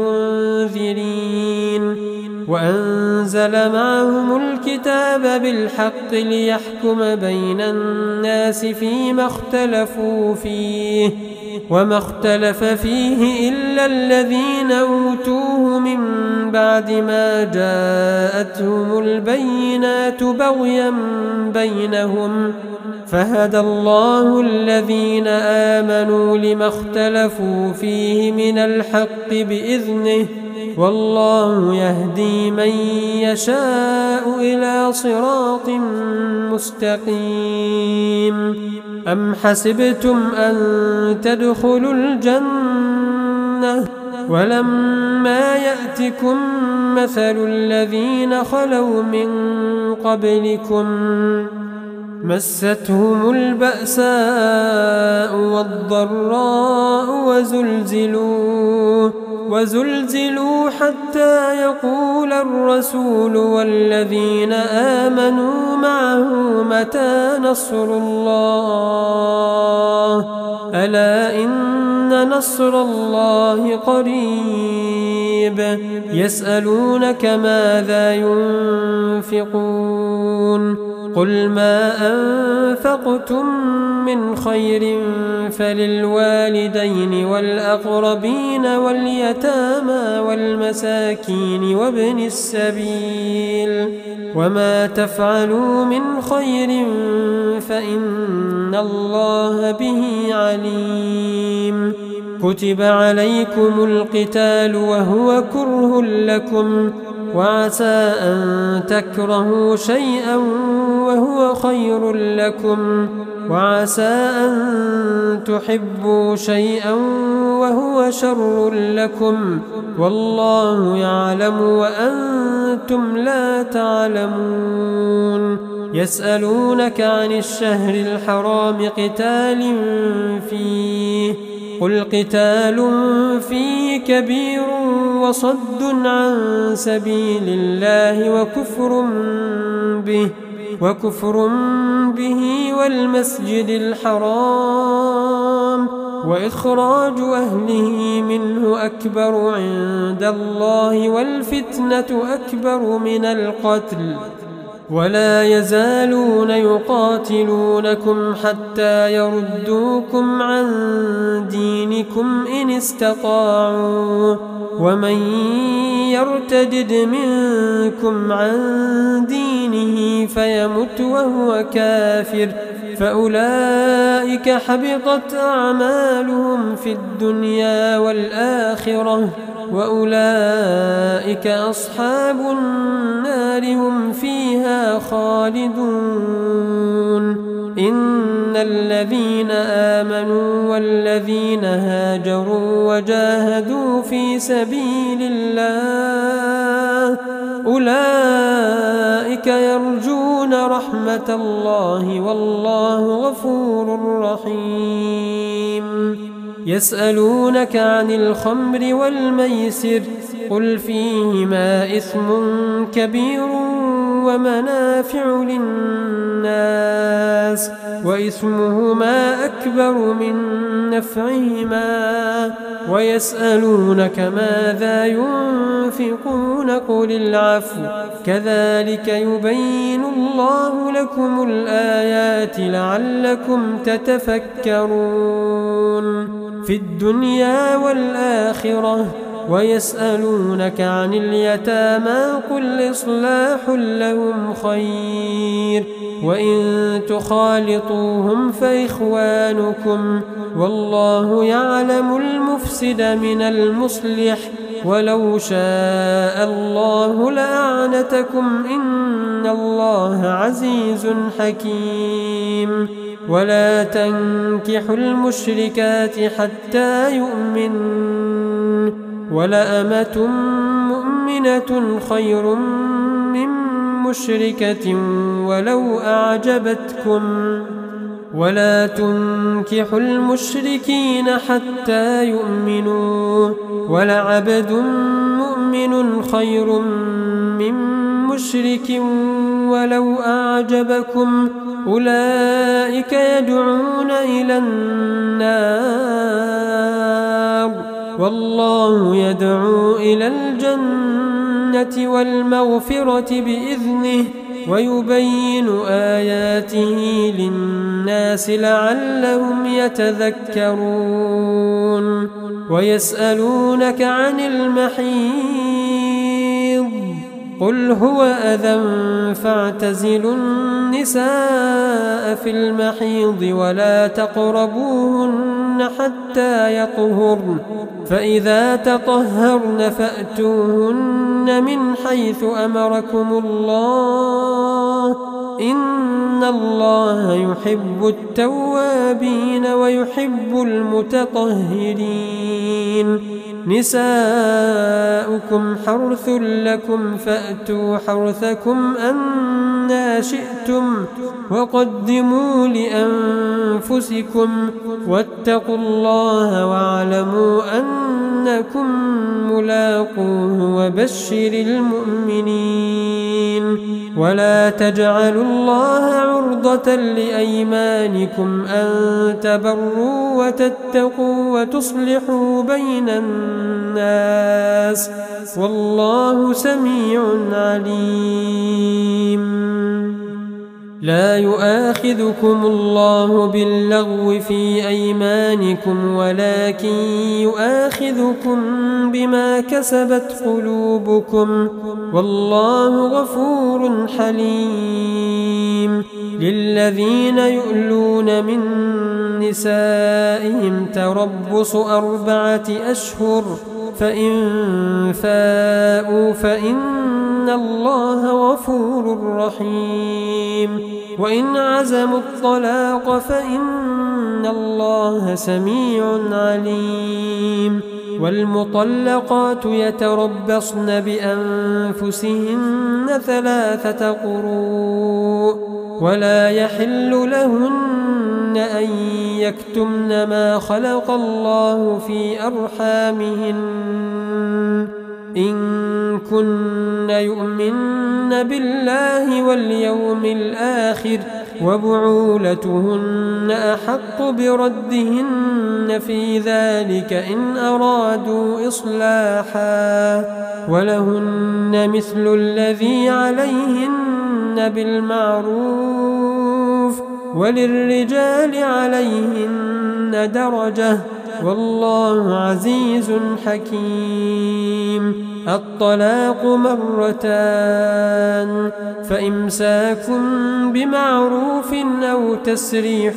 ومنذرين وأنزل معهم الكتاب بالحق ليحكم بين الناس فيما اختلفوا فيه وما اختلف فيه إلا الذين أوتوه من بعد ما جاءتهم البينات بغيا بينهم فهدى الله الذين آمنوا لما اختلفوا فيه من الحق بإذنه والله يهدي من يشاء إلى صراط مستقيم أم حسبتم أن تدخلوا الجنة ولما يأتكم مثل الذين خلوا من قبلكم مستهم البأساء والضراء وزلزلوا وزلزلوا حتى يقول الرسول والذين آمنوا معه متى نصر الله ألا إن نصر الله قريب يسألونك ماذا ينفقون قل ما أنفقتم من خير فللوالدين والأقربين واليتامى والمساكين وابن السبيل وما تفعلوا من خير فإن الله به عليم. كتب عليكم القتال وهو كره لكم وعسى أن تكرهوا شيئا وهو خير لكم وعسى أن تحبوا شيئا وهو شر لكم والله يعلم وأنتم لا تعلمون. يسألونك عن الشهر الحرام قتال فيه قل قتال فيه كبير وصد عن سبيل الله وكفر به وكفر به والمسجد الحرام وإخراج أهله منه أكبر عند الله والفتنة أكبر من القتل ولا يزالون يقاتلونكم حتى يردوكم عن دينكم إن استطاعوا ومن يرتدد منكم عن دينه فيمت وهو كافر فأولئك حبطت أعمالهم في الدنيا والآخرة وأولئك أصحاب النار هم فيها خالدون. إن الذين آمنوا والذين هاجروا وجاهدوا في سبيل الله أولئك يرجون رحمة الله والله غفور رحيم. يسألونك عن الخمر والميسر قل فيهما إثم كبير ومنافع للناس وإثمهما أكبر من نفعهما ويسألونك ماذا ينفقون قل العفو كذلك يبين الله لكم الآيات لعلكم تتفكرون في الدنيا والآخرة. ويسألونك عن اليتامى قل إصلاح لهم خير وإن تخالطوهم فإخوانكم والله يعلم المفسد من المصلح ولو شاء الله لأعنتكم إن الله عزيز حكيم. ولا تنكحوا المشركات حتى يؤمنوا ولأمة مؤمنة خير من مشركة ولو أعجبتكم ولا تنكحوا المشركين حتى يؤمنوا ولعبد مؤمن خير من مشرك ولو أعجبكم أولئك يدعون إلى النار والله يدعو إلى الجنة والمغفرة بإذنه ويبين آياته للناس لعلهم يتذكرون. ويسألونك عن المحيض قل هو أذى فاعتزلوا النساء في المحيض ولا تقربوهن حتى يطهرن فإذا تطهرن فأتوهن من حيث أمركم الله إن الله يحب التوابين ويحب المتطهرين. نساؤكم حرث لكم فأتوا حرثكم أنى شئتم وقدموا لأنفسكم واتقوا الله واعلموا أنكم ملاقوه وبشر المؤمنين. ولا تجعلوا الله عرضة لأيمانكم أن تبروا وتتقوا وتصلحوا بين الناس والله سميع عليم. لا يؤاخذكم الله باللغو في أيمانكم ولكن يؤاخذكم بما كسبت قلوبكم والله غفور حليم. للذين يؤلون من نسائهم تربص أربعة أشهر فإن فاءوا فإن الله غفور رحيم. وإن عزموا الطلاق فإن الله سميع عليم. والمطلقات يتربصن بأنفسهن ثلاثة قروء ولا يحل لهن أن يكتمن ما خلق الله في أرحامهن إن كن يؤمن بالله واليوم الآخر وبعولتهن أحق بردهن في ذلك إن أرادوا إصلاحا ولهن مثل الذي عليهن بالمعروف وللرجال عليهن درجة والله عزيز حكيم. الطلاق مرتان فإمساك بمعروف أو تسريح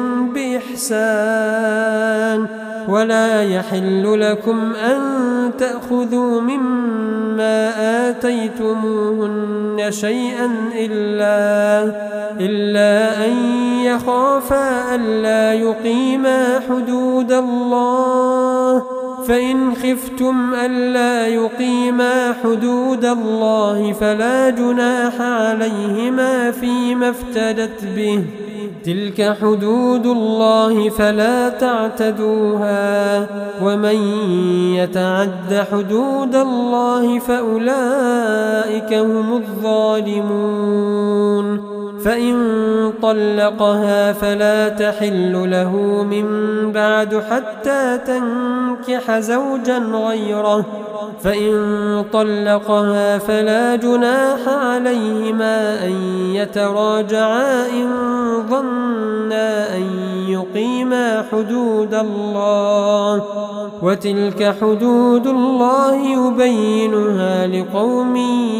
بإحسان ولا يحل لكم أن تأخذوا مما آتيتموهن شيئا إلا, إلا أن يخافا ألا يقيما حدود الله فإن خفتم ألا يقيما حدود الله فلا جناح عليهما فيما افتدت به تلك حدود الله فلا تعتدوها ومن يتعد حدود الله فأولئك هم الظالمون. فإن طلقها فلا تحل له من بعد حتى تنكح زوجا غيره فإن طلقها فلا جناح عليهما أن يتراجعا إن ظنا أن يقيما حدود الله وتلك حدود الله يبينها لقوم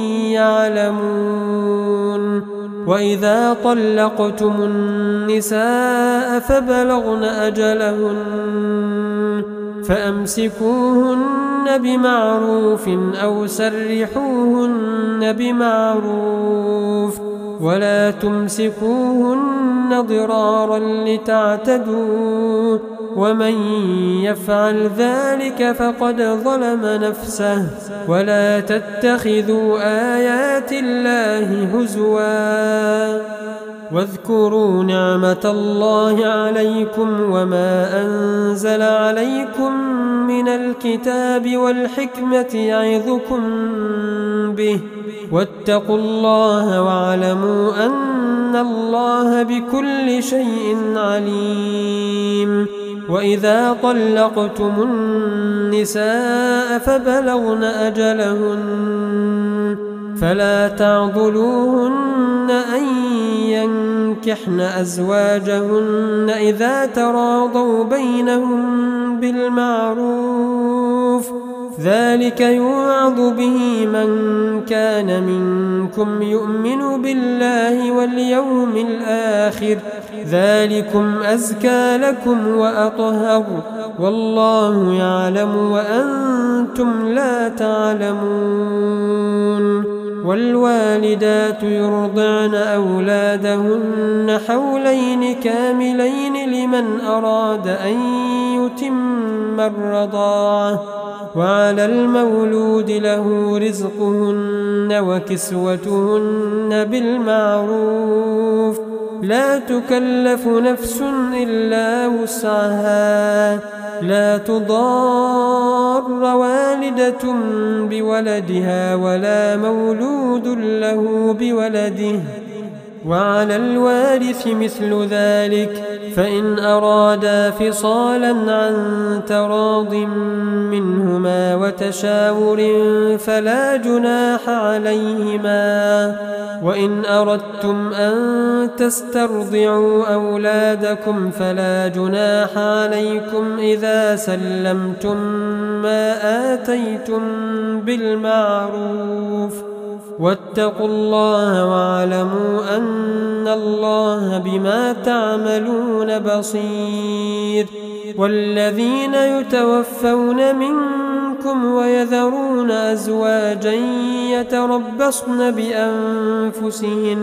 يعلمون. وإذا طلقتم النساء فبلغن أجلهن فأمسكوهن بمعروف أو سرحوهن بمعروف ولا تمسكوهن ضرارا لتعتدوا ومن يفعل ذلك فقد ظلم نفسه ولا تتخذوا آيات الله هزوا واذكروا نعمة الله عليكم وما أنزل عليكم من الكتاب والحكمة يعظكم به واتقوا الله واعلموا أن الله بكل شيء عليم. وإذا طلقتم النساء فبلغن أجلهن فلا تعضلوهن أن ينكحن أزواجهن إذا تراضوا بينهم بالمعروف ذلك يوعظ به من كان منكم يؤمن بالله واليوم الآخر ذلكم أزكى لكم وأطهر والله يعلم وأنتم لا تعلمون. والوالدات يرضعن أولادهن حولين كاملين لمن أراد أن يتم الرضاعة وعلى المولود له رزقهن وكسوتهن بالمعروف لا تكلف نفس إلا وسعها لا تضار والدة بولدها ولا مولود له بولده وعلى الوارث مثل ذلك فإن أرادا فصالا عن تراض منهما وتشاور فلا جناح عليهما. وإن أردتم أن تسترضعوا أولادكم فلا جناح عليكم إذا سلمتم ما آتيتم بالمعروف. واتقوا الله واعلموا أن الله بما تعملون بصير. والذين يتوفون منكم ويذرون أزواجا يتربصن بأنفسهن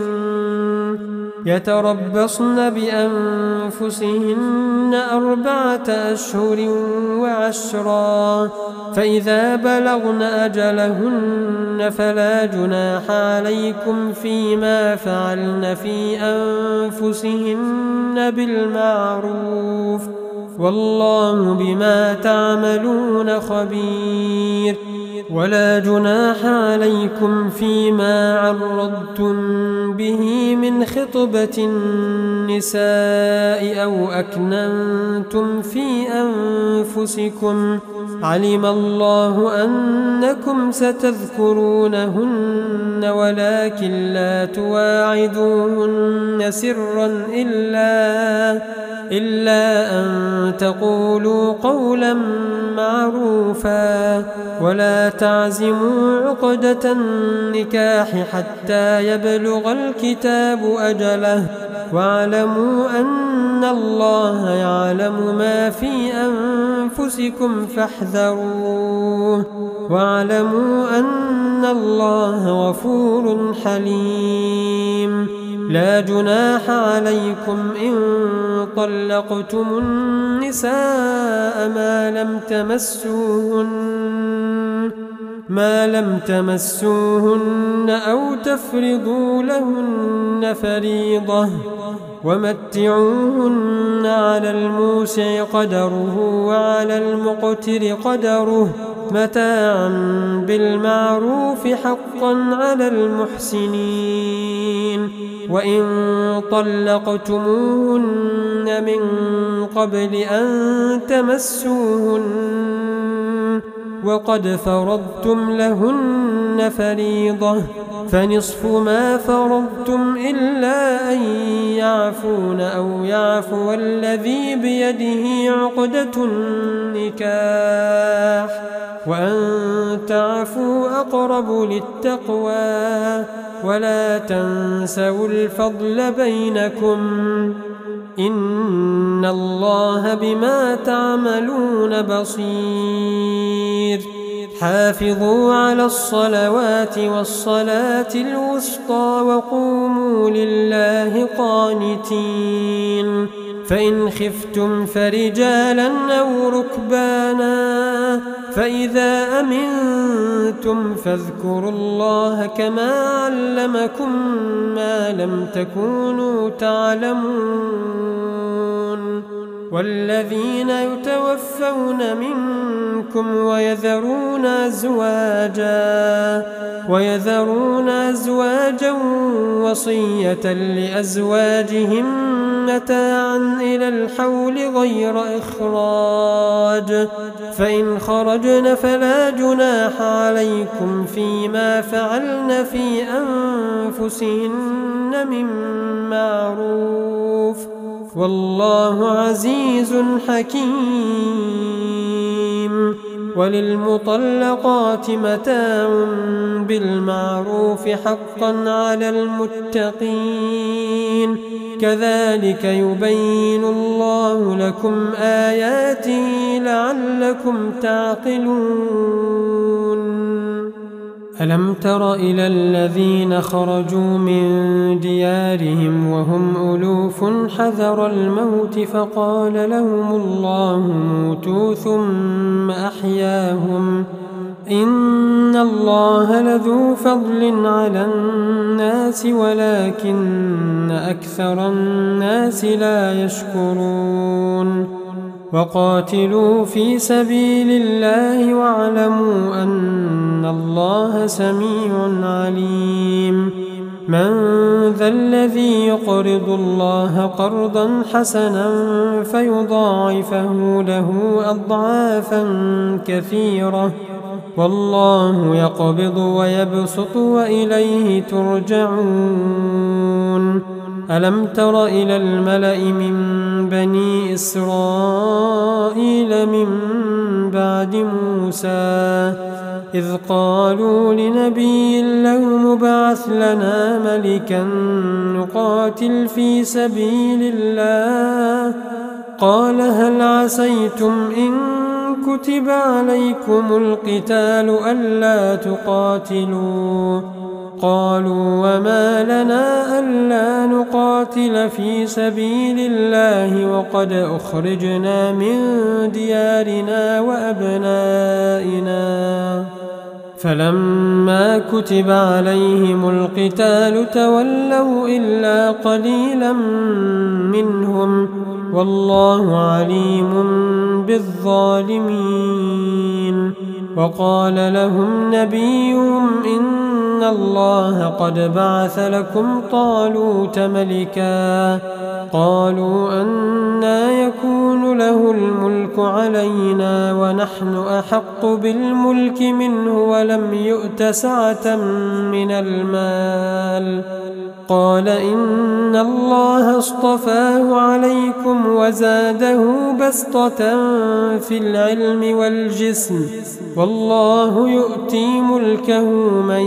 يتربصن بأنفسهن أربعة أشهر وعشرا، فإذا بلغن أجلهن فلا جناح عليكم فيما فعلن في أنفسهن بالمعروف، والله بما تعملون خبير. ولا جناح عليكم فيما عرضتم به من خطبة النساء أو أكننتم في أنفسكم، علم الله أنكم ستذكرونهن ولكن لا تواعدوهن سرا إلا إلا أن تقولوا قولا معروفا، ولا تعزموا عقدة النكاح حتى يبلغ الكتاب أجله، واعلموا أن الله يعلم ما في أنفسكم فاحذروه، واعلموا أن الله غفور حليم. لا جناح عليكم إن طلقتم النساء ما لم تمسوهن ما لم تمسوهن أو تفرضوا لهن فريضة، ومتعوهن على الموسع قدره وعلى المقتر قدره متاعا بالمعروف حقا على المحسنين. وإن طلقتموهن من قبل أن تمسوهن وقد فرضتم لهن فريضة فنصف ما فرضتم إلا أن يعفون أو يعفو الذي بيده عقدة النكاح، وأن تعفوا أقرب للتقوى، ولا تنسوا الفضل بينكم، إن الله بما تعملون بصير. حافظوا على الصلوات والصلاة الوسطى وقوموا لله قانتين. فإن خفتم فرجالا أو ركبانا، فإذا أمنتم فاذكروا الله كما علمكم ما لم تكونوا تعلمون. والذين يتوفون منكم ويذرون أزواجا ويذرون أزواجا وصية لأزواجهم متاعا إلى الحول غير إخراج، فإن خرجن فلا جناح عليكم فيما فعلن في أنفسهن من معروف، والله عزيز حكيم. وللمطلقات متاع بالمعروف حقا على المتقين، كذلك يبين الله لكم آياته لعلكم تعقلون. ألم تر إلى الذين خرجوا من ديارهم وهم ألوف حذر الموت فقال لهم الله موتوا ثم أحياهم، إن الله لذو فضل على الناس ولكن أكثر الناس لا يشكرون. وقاتلوا في سبيل الله واعلموا أن الله سميع عليم. من ذا الذي يقرض الله قرضا حسنا فيضاعفه له أضعافا كثيرة والله يقبض ويبسط وإليه ترجعون ألم تر إلى الملأ من بني إسرائيل من بعد موسى إذ قالوا لنبي له مبعث لنا ملكا نقاتل في سبيل الله قال هل عسيتم إن كتب عليكم القتال ألا تقاتلوا قالوا وما لنا ألا نقاتل في سبيل الله وقد أخرجنا من ديارنا وأبنائنا فلما كتب عليهم القتال تولوا إلا قليلا منهم والله عليم بالظالمين وقال لهم نبيهم إن الله قد بعث لكم طالوت ملكا قالوا أنى يكون له الملك علينا ونحن أحق بالملك منه ولم يؤت سعة من المال قال إن الله اصطفاه عليكم وزاده بسطة في العلم والجسم والله يؤتي ملكه من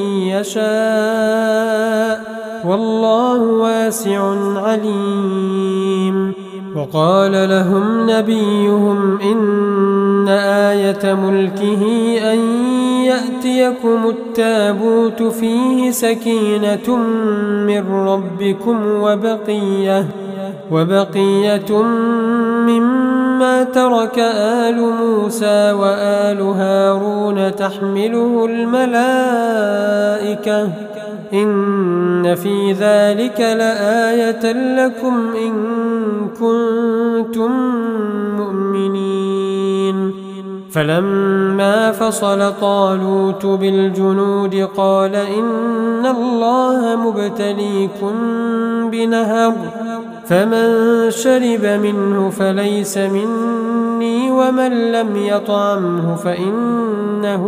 يشاء والله واسع عليم وقال لهم نبيهم إن آية ملكه أن يأتيكم التابوت فيه سكينة من ربكم وبقية وبقية مما ترك آل موسى وآل هارون تحمله الملائكة إن في ذلك لآية لكم إن كنتم مؤمنين فلما فصل طالوت بالجنود قال إن الله مبتليكم بنهر فمن شرب منه فليس مني ومن لم يطعمه فإنه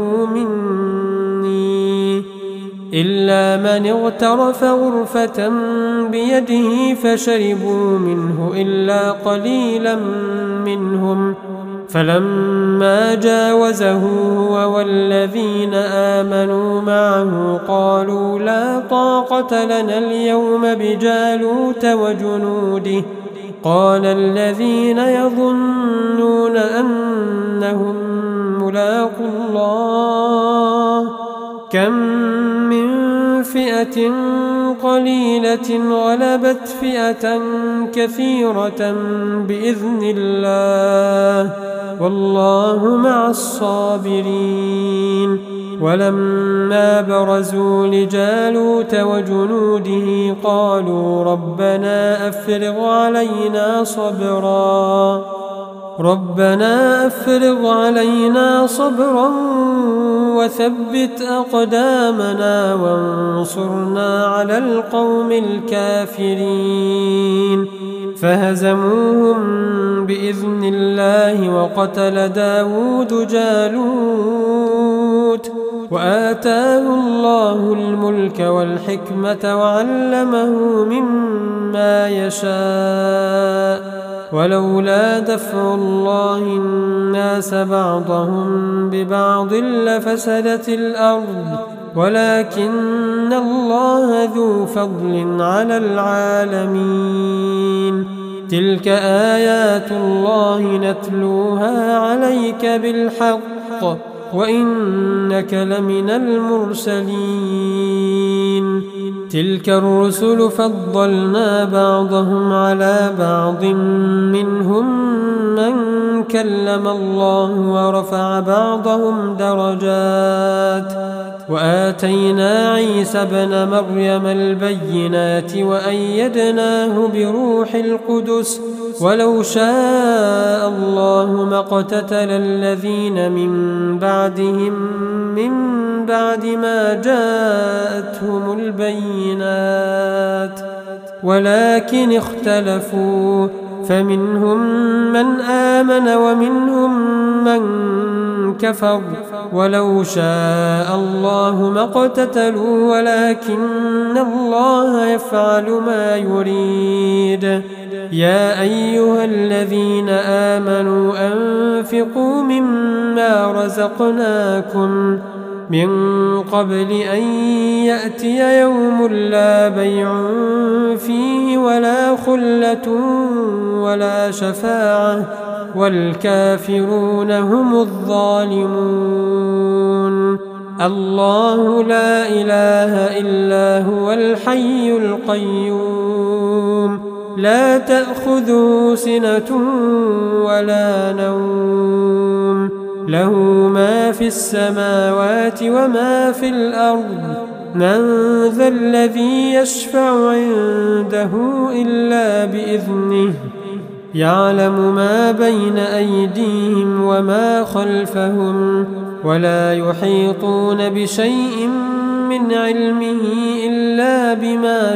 مني إلا من اغترف غرفة بيده فشربوا منه إلا قليلا منهم فلما جاوزه هو والذين آمنوا معه قالوا لا طاقة لنا اليوم بجالوت وجنوده قال الذين يظنون أنهم ملاقو الله كم من فئة قليلة غلبت فئة كثيرة بإذن الله والله مع الصابرين ولما برزوا لجالوت وجنوده قالوا ربنا أفرغ علينا صبرا ربنا أفرغ علينا صبرا وثبت أقدامنا وانصرنا على القوم الكافرين فهزموهم بإذن الله وقتل داود جالوت وآتاه الله الملك والحكمة وعلمه مما يشاء ولولا دفع الله الناس بعضهم ببعض لفسدت الأرض ولكن الله ذو فضل على العالمين تلك آيات الله نتلوها عليك بالحق وإنك لمن المرسلين تلك الرسل فضلنا بعضهم على بعض منهم من كلم الله ورفع بعضهم درجات وآتينا عيسى ابن مريم البينات وأيدناه بروح القدس ولو شاء الله ما اقتتل الذين من بعدهم من بعد ما جاءتهم البينات ولكن اختلفوا فمنهم من آمن ومنهم من كفر ولو شاء الله ما اقتتلوا ولكن الله يفعل ما يريد. يا أيها الذين آمنوا أنفقوا مما رزقناكم من قبل أن يأتي يوم لا بيع فيه ولا خلة ولا شفاعة والكافرون هم الظالمون. الله لا إله إلا هو الحي القيوم لا تأخذه سنة ولا نوم له ما في السماوات وما في الأرض من ذا الذي يشفع عنده إلا بإذنه يعلم ما بين أيديهم وما خلفهم ولا يحيطون بشيء من علمه إلا بما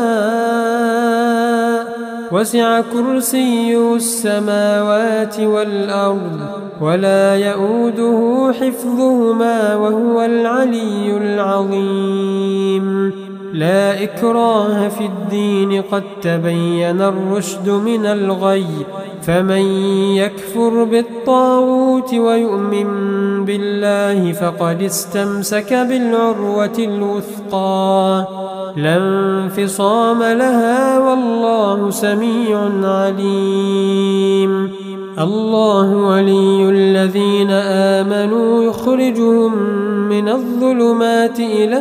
شاء وسع كرسيه السماوات والأرض ولا يؤوده حفظهما وهو العلي العظيم. لا إكراه في الدين قد تبين الرشد من الغي فمن يكفر بالطاغوت ويؤمن بالله فقد استمسك بالعروة الوثقى لا انفصام لها والله سميع عليم. الله ولي الذين آمنوا يخرجهم من الظلمات إلى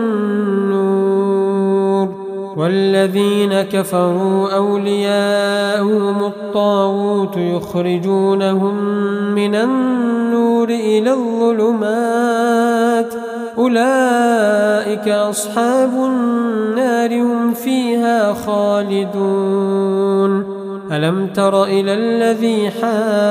النور والذين كفروا أولياؤهم الطاغوت يخرجونهم من النور إلى الظلمات أولئك أصحاب النار هم فيها خالدون. ألم تر إلى الذي حاج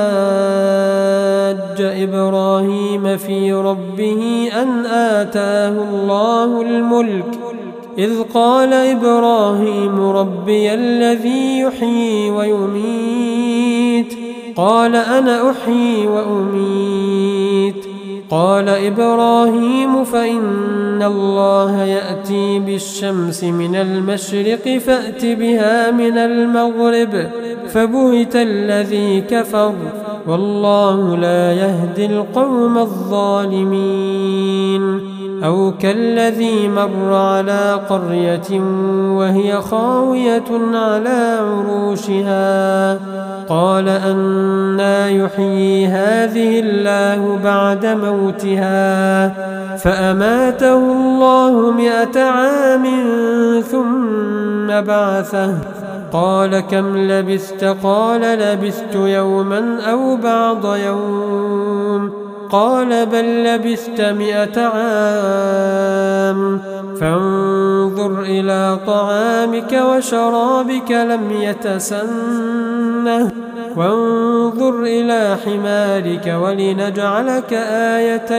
إبراهيم في ربه أن آتاه الله الملك إذ قال إبراهيم ربي الذي يحيي ويميت قال أنا أحيي وأميت قال إبراهيم فإن الله يأتي بالشمس من المشرق فأت بها من المغرب فبهت الذي كفر والله لا يهدي القوم الظالمين. أو كالذي مر على قرية وهي خاوية على عروشها قال أنى يحيي هذه الله بعد موتها فأماته الله مئة عام ثم بعثه قال كم لبثت قال لبثت يوما أو بعض يوم قال بل لبثت مئة عام فانظر إلى طعامك وشرابك لم يتسنه وانظر إلى حمارك ولنجعلك آية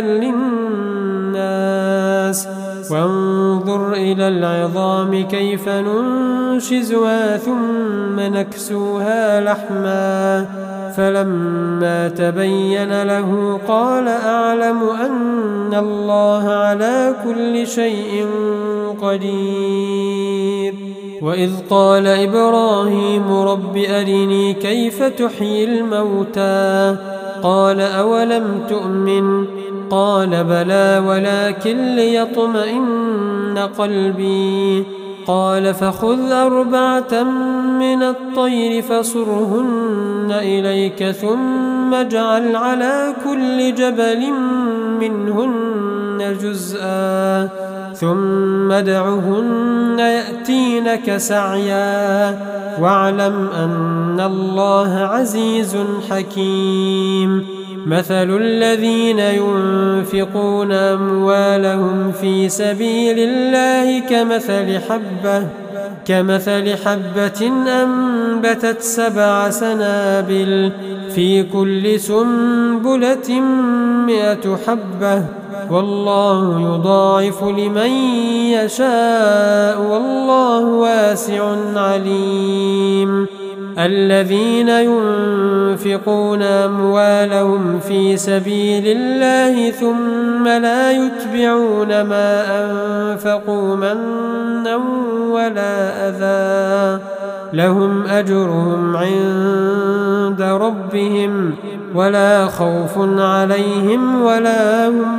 للناس وانظر إلى العظام كيف ننشزها ثم نكسوها لحما فلما تبين له قال أعلم أن الله على كل شيء قدير. وإذ قال إبراهيم رب أرني كيف تحيي الموتى قال أولم تؤمن قال بلى ولكن ليطمئن قلبي قال فخذ أربعة من الطير فصرهن إليك ثم اجعل على كل جبل منهن جزءا ثم ادعهن يأتينك سعيا واعلم أن الله عزيز حكيم. مثل الذين ينفقون أموالهم في سبيل الله كمثل حبة كمثل حبة أنبتت سبع سنابل في كل سنبلة مئة حبة والله يضاعف لمن يشاء والله واسع عليم. الذين ينفقون أموالهم في سبيل الله ثم لا يتبعون ما أنفقوا منا ولا أذى لهم أجرهم عند ربهم ولا خوف عليهم ولا هم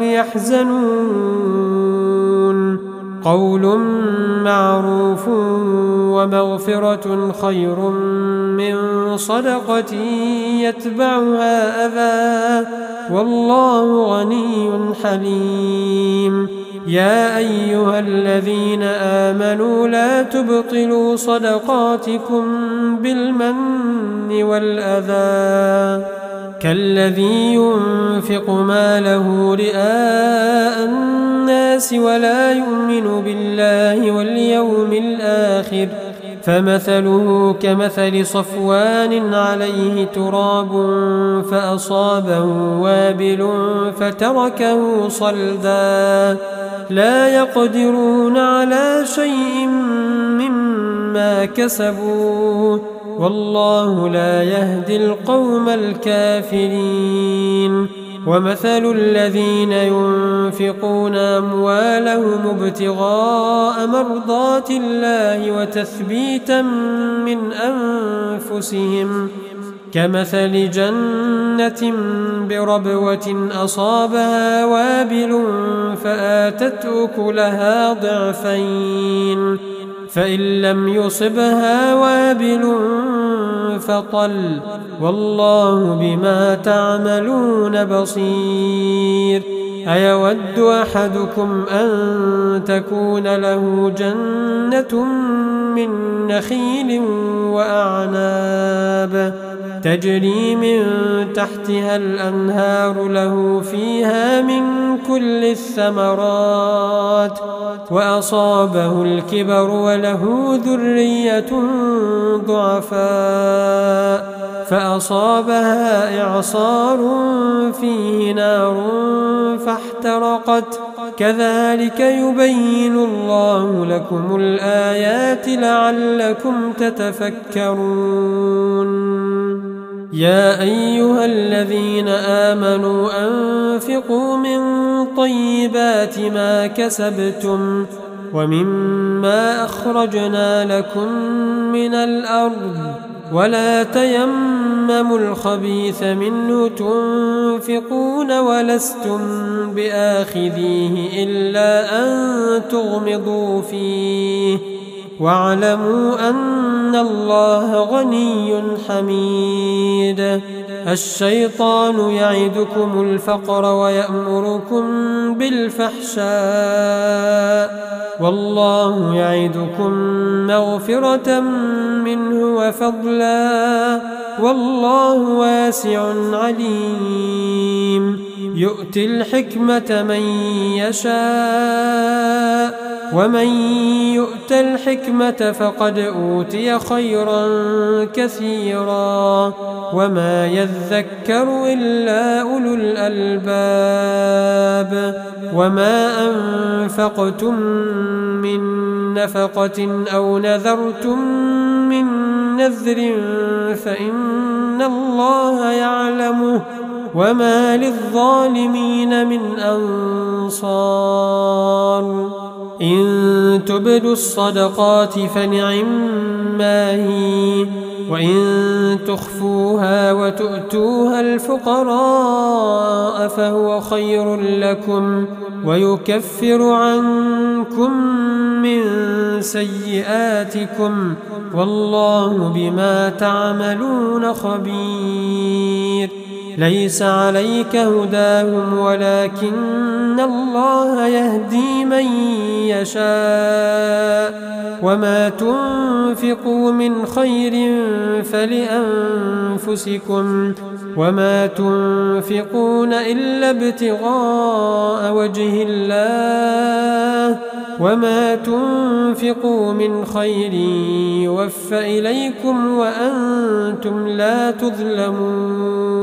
يحزنون. قول معروف ومغفرة خير من صدقة يتبعها أذى والله غني حليم. يا أيها الذين آمنوا لا تبطلوا صدقاتكم بالمن والأذى كالذي ينفق ماله رئاء الناس ولا يؤمن بالله واليوم الآخر فمثله كمثل صفوان عليه تراب فأصابه وابل فتركه صلدا لا يقدرون على شيء مما كسبوا والله لا يهدي القوم الكافرين. ومثل الذين ينفقون أموالهم ابتغاء مرضات الله وتثبيتا من أنفسهم كمثل جنة بربوة أصابها وابل فآتت أكلها ضعفين فإن لم يصبها وابل فطل والله بما تعملون بصير. أيود أحدكم أن تكون له جنة من نخيل وأعناب تجري من تحتها الأنهار له فيها من كل الثمرات وأصابه الكبر وله ذرية ضعفاء فأصابها إعصار فيه نار فاحترقت كذلك يبين الله لكم الآيات لعلكم تتفكرون. يا أيها الذين آمنوا أنفقوا من طيبات ما كسبتم ومما أخرجنا لكم من الأرض ولا تيمموا الخبيث منه تنفقون ولستم بآخذيه إلا أن تغمضوا فيه واعلموا أن الله غني حميد. الشيطان يعدكم الفقر ويأمركم بالفحشاء والله يعدكم مغفرة منه وفضلا والله واسع عليم. يؤتي الحكمة من يشاء ومن يؤت الحكمة فقد أوتي خيرا كثيرا وما يذكر إلا أولو الألباب. وما أنفقتم من نفقة أو نذرتم من نذر فإن الله يعلمه وما للظالمين من أنصار. إن تبدوا الصدقات فنعما هي وإن تخفوها وتؤتوها الفقراء فهو خير لكم ويكفر عنكم من سيئاتكم والله بما تعملون خبير. ليس عليك هداهم ولكن الله يهدي من يشاء وما تنفقوا من خير فلأنفسكم وما تنفقون إلا ابتغاء وجه الله وما تنفقوا من خير يوفى إليكم وأنتم لا تظلمون.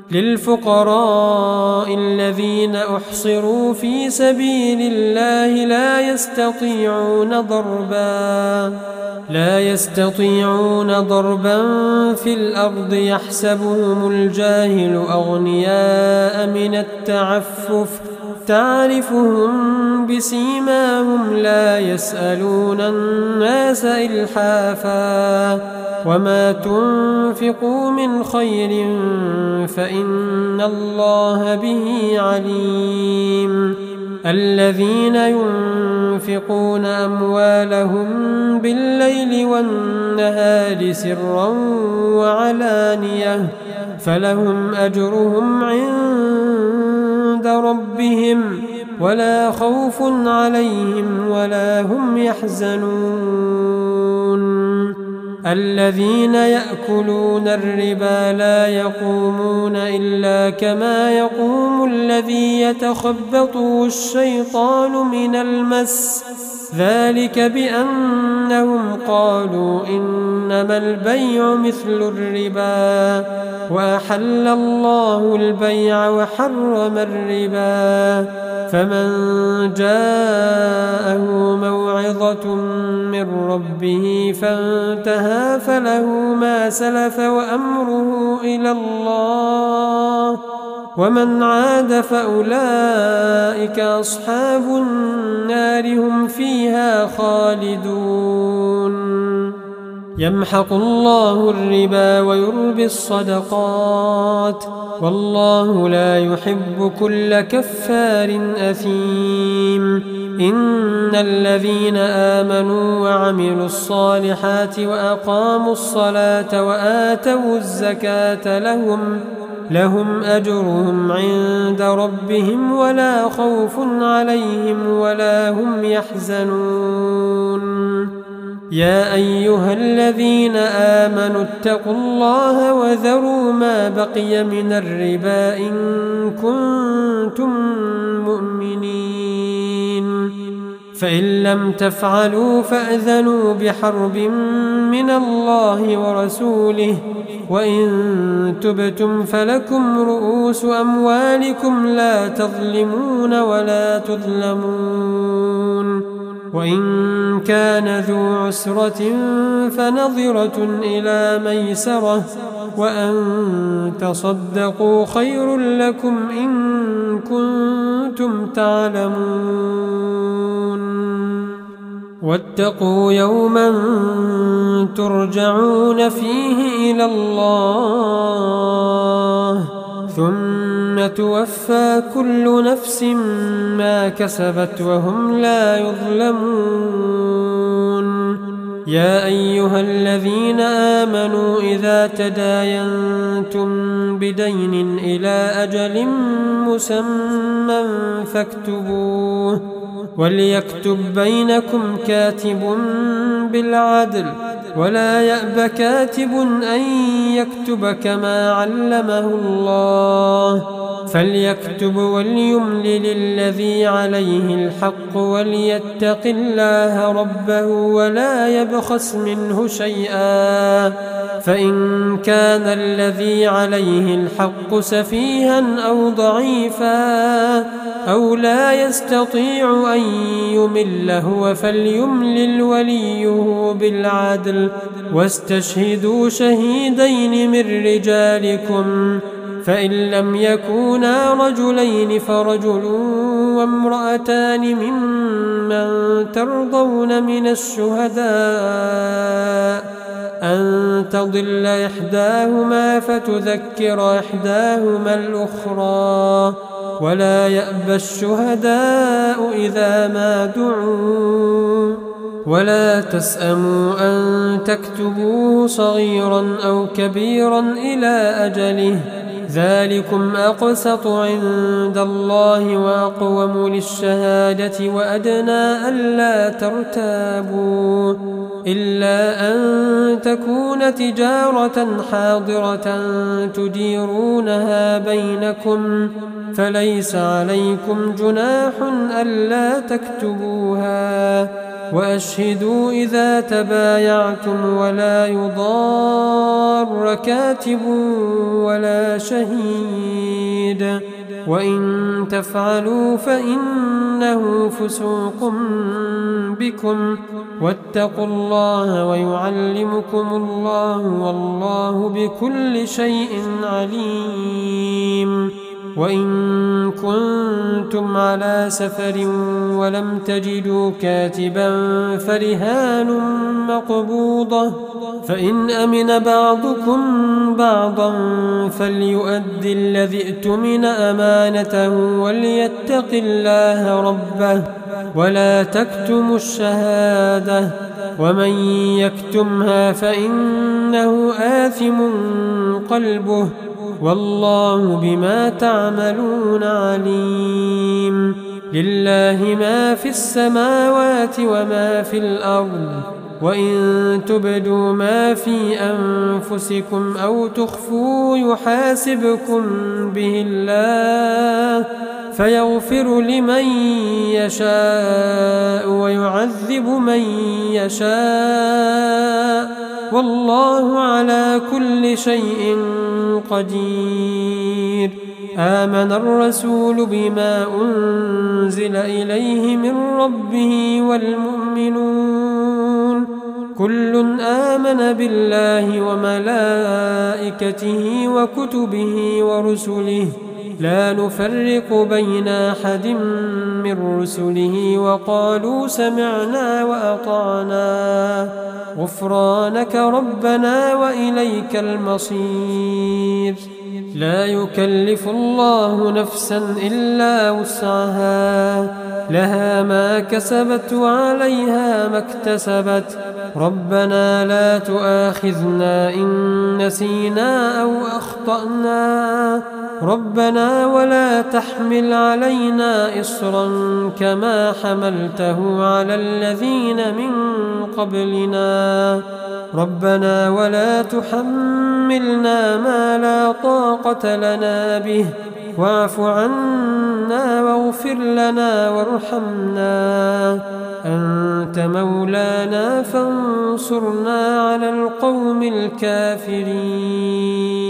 للفقراء الذين أحصروا في سبيل الله لا يستطيعون ضربا لا يستطيعون ضربا في الأرض يحسبهم الجاهل أغنياء من التعفف تعرفهم بسيماهم لا يسألون الناس إلحافا وما تنفقوا من خير فإن الله به عليم الذين ينفقون أموالهم بالليل والنهار سرا وعلانية فلهم أجرهم عند ربهم ولا خوف عليهم ولا هم يحزنون الذين يأكلون الربا لا يقومون إلا كما يقوم الذي يتخبطه الشيطان من المس ذلك بأنهم قالوا إنما البيع مثل الربا وأحل الله البيع وحرم الربا فمن جاءه موعظة من ربه فانتهى فله ما سلف وأمره إلى الله ومن عاد فأولئك أصحاب النار هم فيها خالدون يمحق الله الربا ويربي الصدقات والله لا يحب كل كفار أثيم إن الذين آمنوا وعملوا الصالحات وأقاموا الصلاة وآتوا الزكاة لهم لهم أجرهم عند ربهم ولا خوف عليهم ولا هم يحزنون يا أيها الذين آمنوا اتقوا الله وذروا ما بقي من الربا إن كنتم مؤمنين فإن لم تفعلوا فأذنوا بحرب من الله ورسوله وإن تبتم فلكم رؤوس أموالكم لا تظلمون ولا تظلمون وإن كان ذو عسرة فنظرة إلى ميسرة وأن تصدقوا خير لكم إن كنتم تعلمون واتقوا يوما ترجعون فيه إلى الله ثم توفى كل نفس ما كسبت وهم لا يظلمون يا أيها الذين آمنوا إذا تداينتم بدين إلى أجل مسمى فاكتبوه وليكتب بينكم كاتب بالعدل ولا يأب كاتب أن يكتب كما علمه الله فليكتب وليملل الذي عليه الحق وليتق الله ربه ولا يبخس منه شيئا فإن كان الذي عليه الحق سفيها أو ضعيفا أو لا يستطيع أن يمل هو فليملل وليه بالعدل واستشهدوا شهيدين من رجالكم فإن لم يكونا رجلين فرجل وامرأتان ممن ترضون من الشهداء أن تضل إحداهما فتذكر إحداهما الأخرى ولا يأبى الشهداء إذا ما دعوا ولا تسأموا أن تكتبوه صغيرا أو كبيرا إلى أجله ذلكم أقسط عند الله وأقوم للشهادة وأدنى ألا ترتابوا إلا أن تكون تجارة حاضرة تديرونها بينكم فليس عليكم جناح ألا تكتبوها وأشهدوا إذا تبايعتم ولا يضار كاتب ولا شهيد وإن تفعلوا فإنه فسوق بكم واتقوا الله ويعلمكم الله والله بكل شيء عليم. وإن كنتم على سفر ولم تجدوا كاتبا فرهان مقبوضة فإن أمن بعضكم بعضا فليؤد الذي ائتمن أمانته وليتق الله ربه ولا تكتموا الشهادة ومن يكتمها فإنه آثم قلبه والله بما تعملون عليم. لله ما في السماوات وما في الأرض وإن تبدوا ما في أنفسكم أو تخفوا يحاسبكم به الله فيغفر لمن يشاء ويعذب من يشاء والله على كل شيء قدير. آمن الرسول بما أنزل إليه من ربه والمؤمنون كل آمن بالله وملائكته وكتبه ورسله لا نفرق بين أحد من رسله وقالوا سمعنا وأطعنا غفرانك ربنا وإليك المصير. لا يكلف الله نفسا إلا وسعها لها ما كسبت وعليها ما اكتسبت ربنا لا تؤاخذنا إن نسينا أو أخطأنا ربنا ولا تحمل علينا إصرا كما حملته على الذين من قبلنا ربنا ولا تحملنا ما لا طاقة لنا به واعف عنا واغفر لنا وارحمنا أنت مولانا فانصرنا على القوم الكافرين.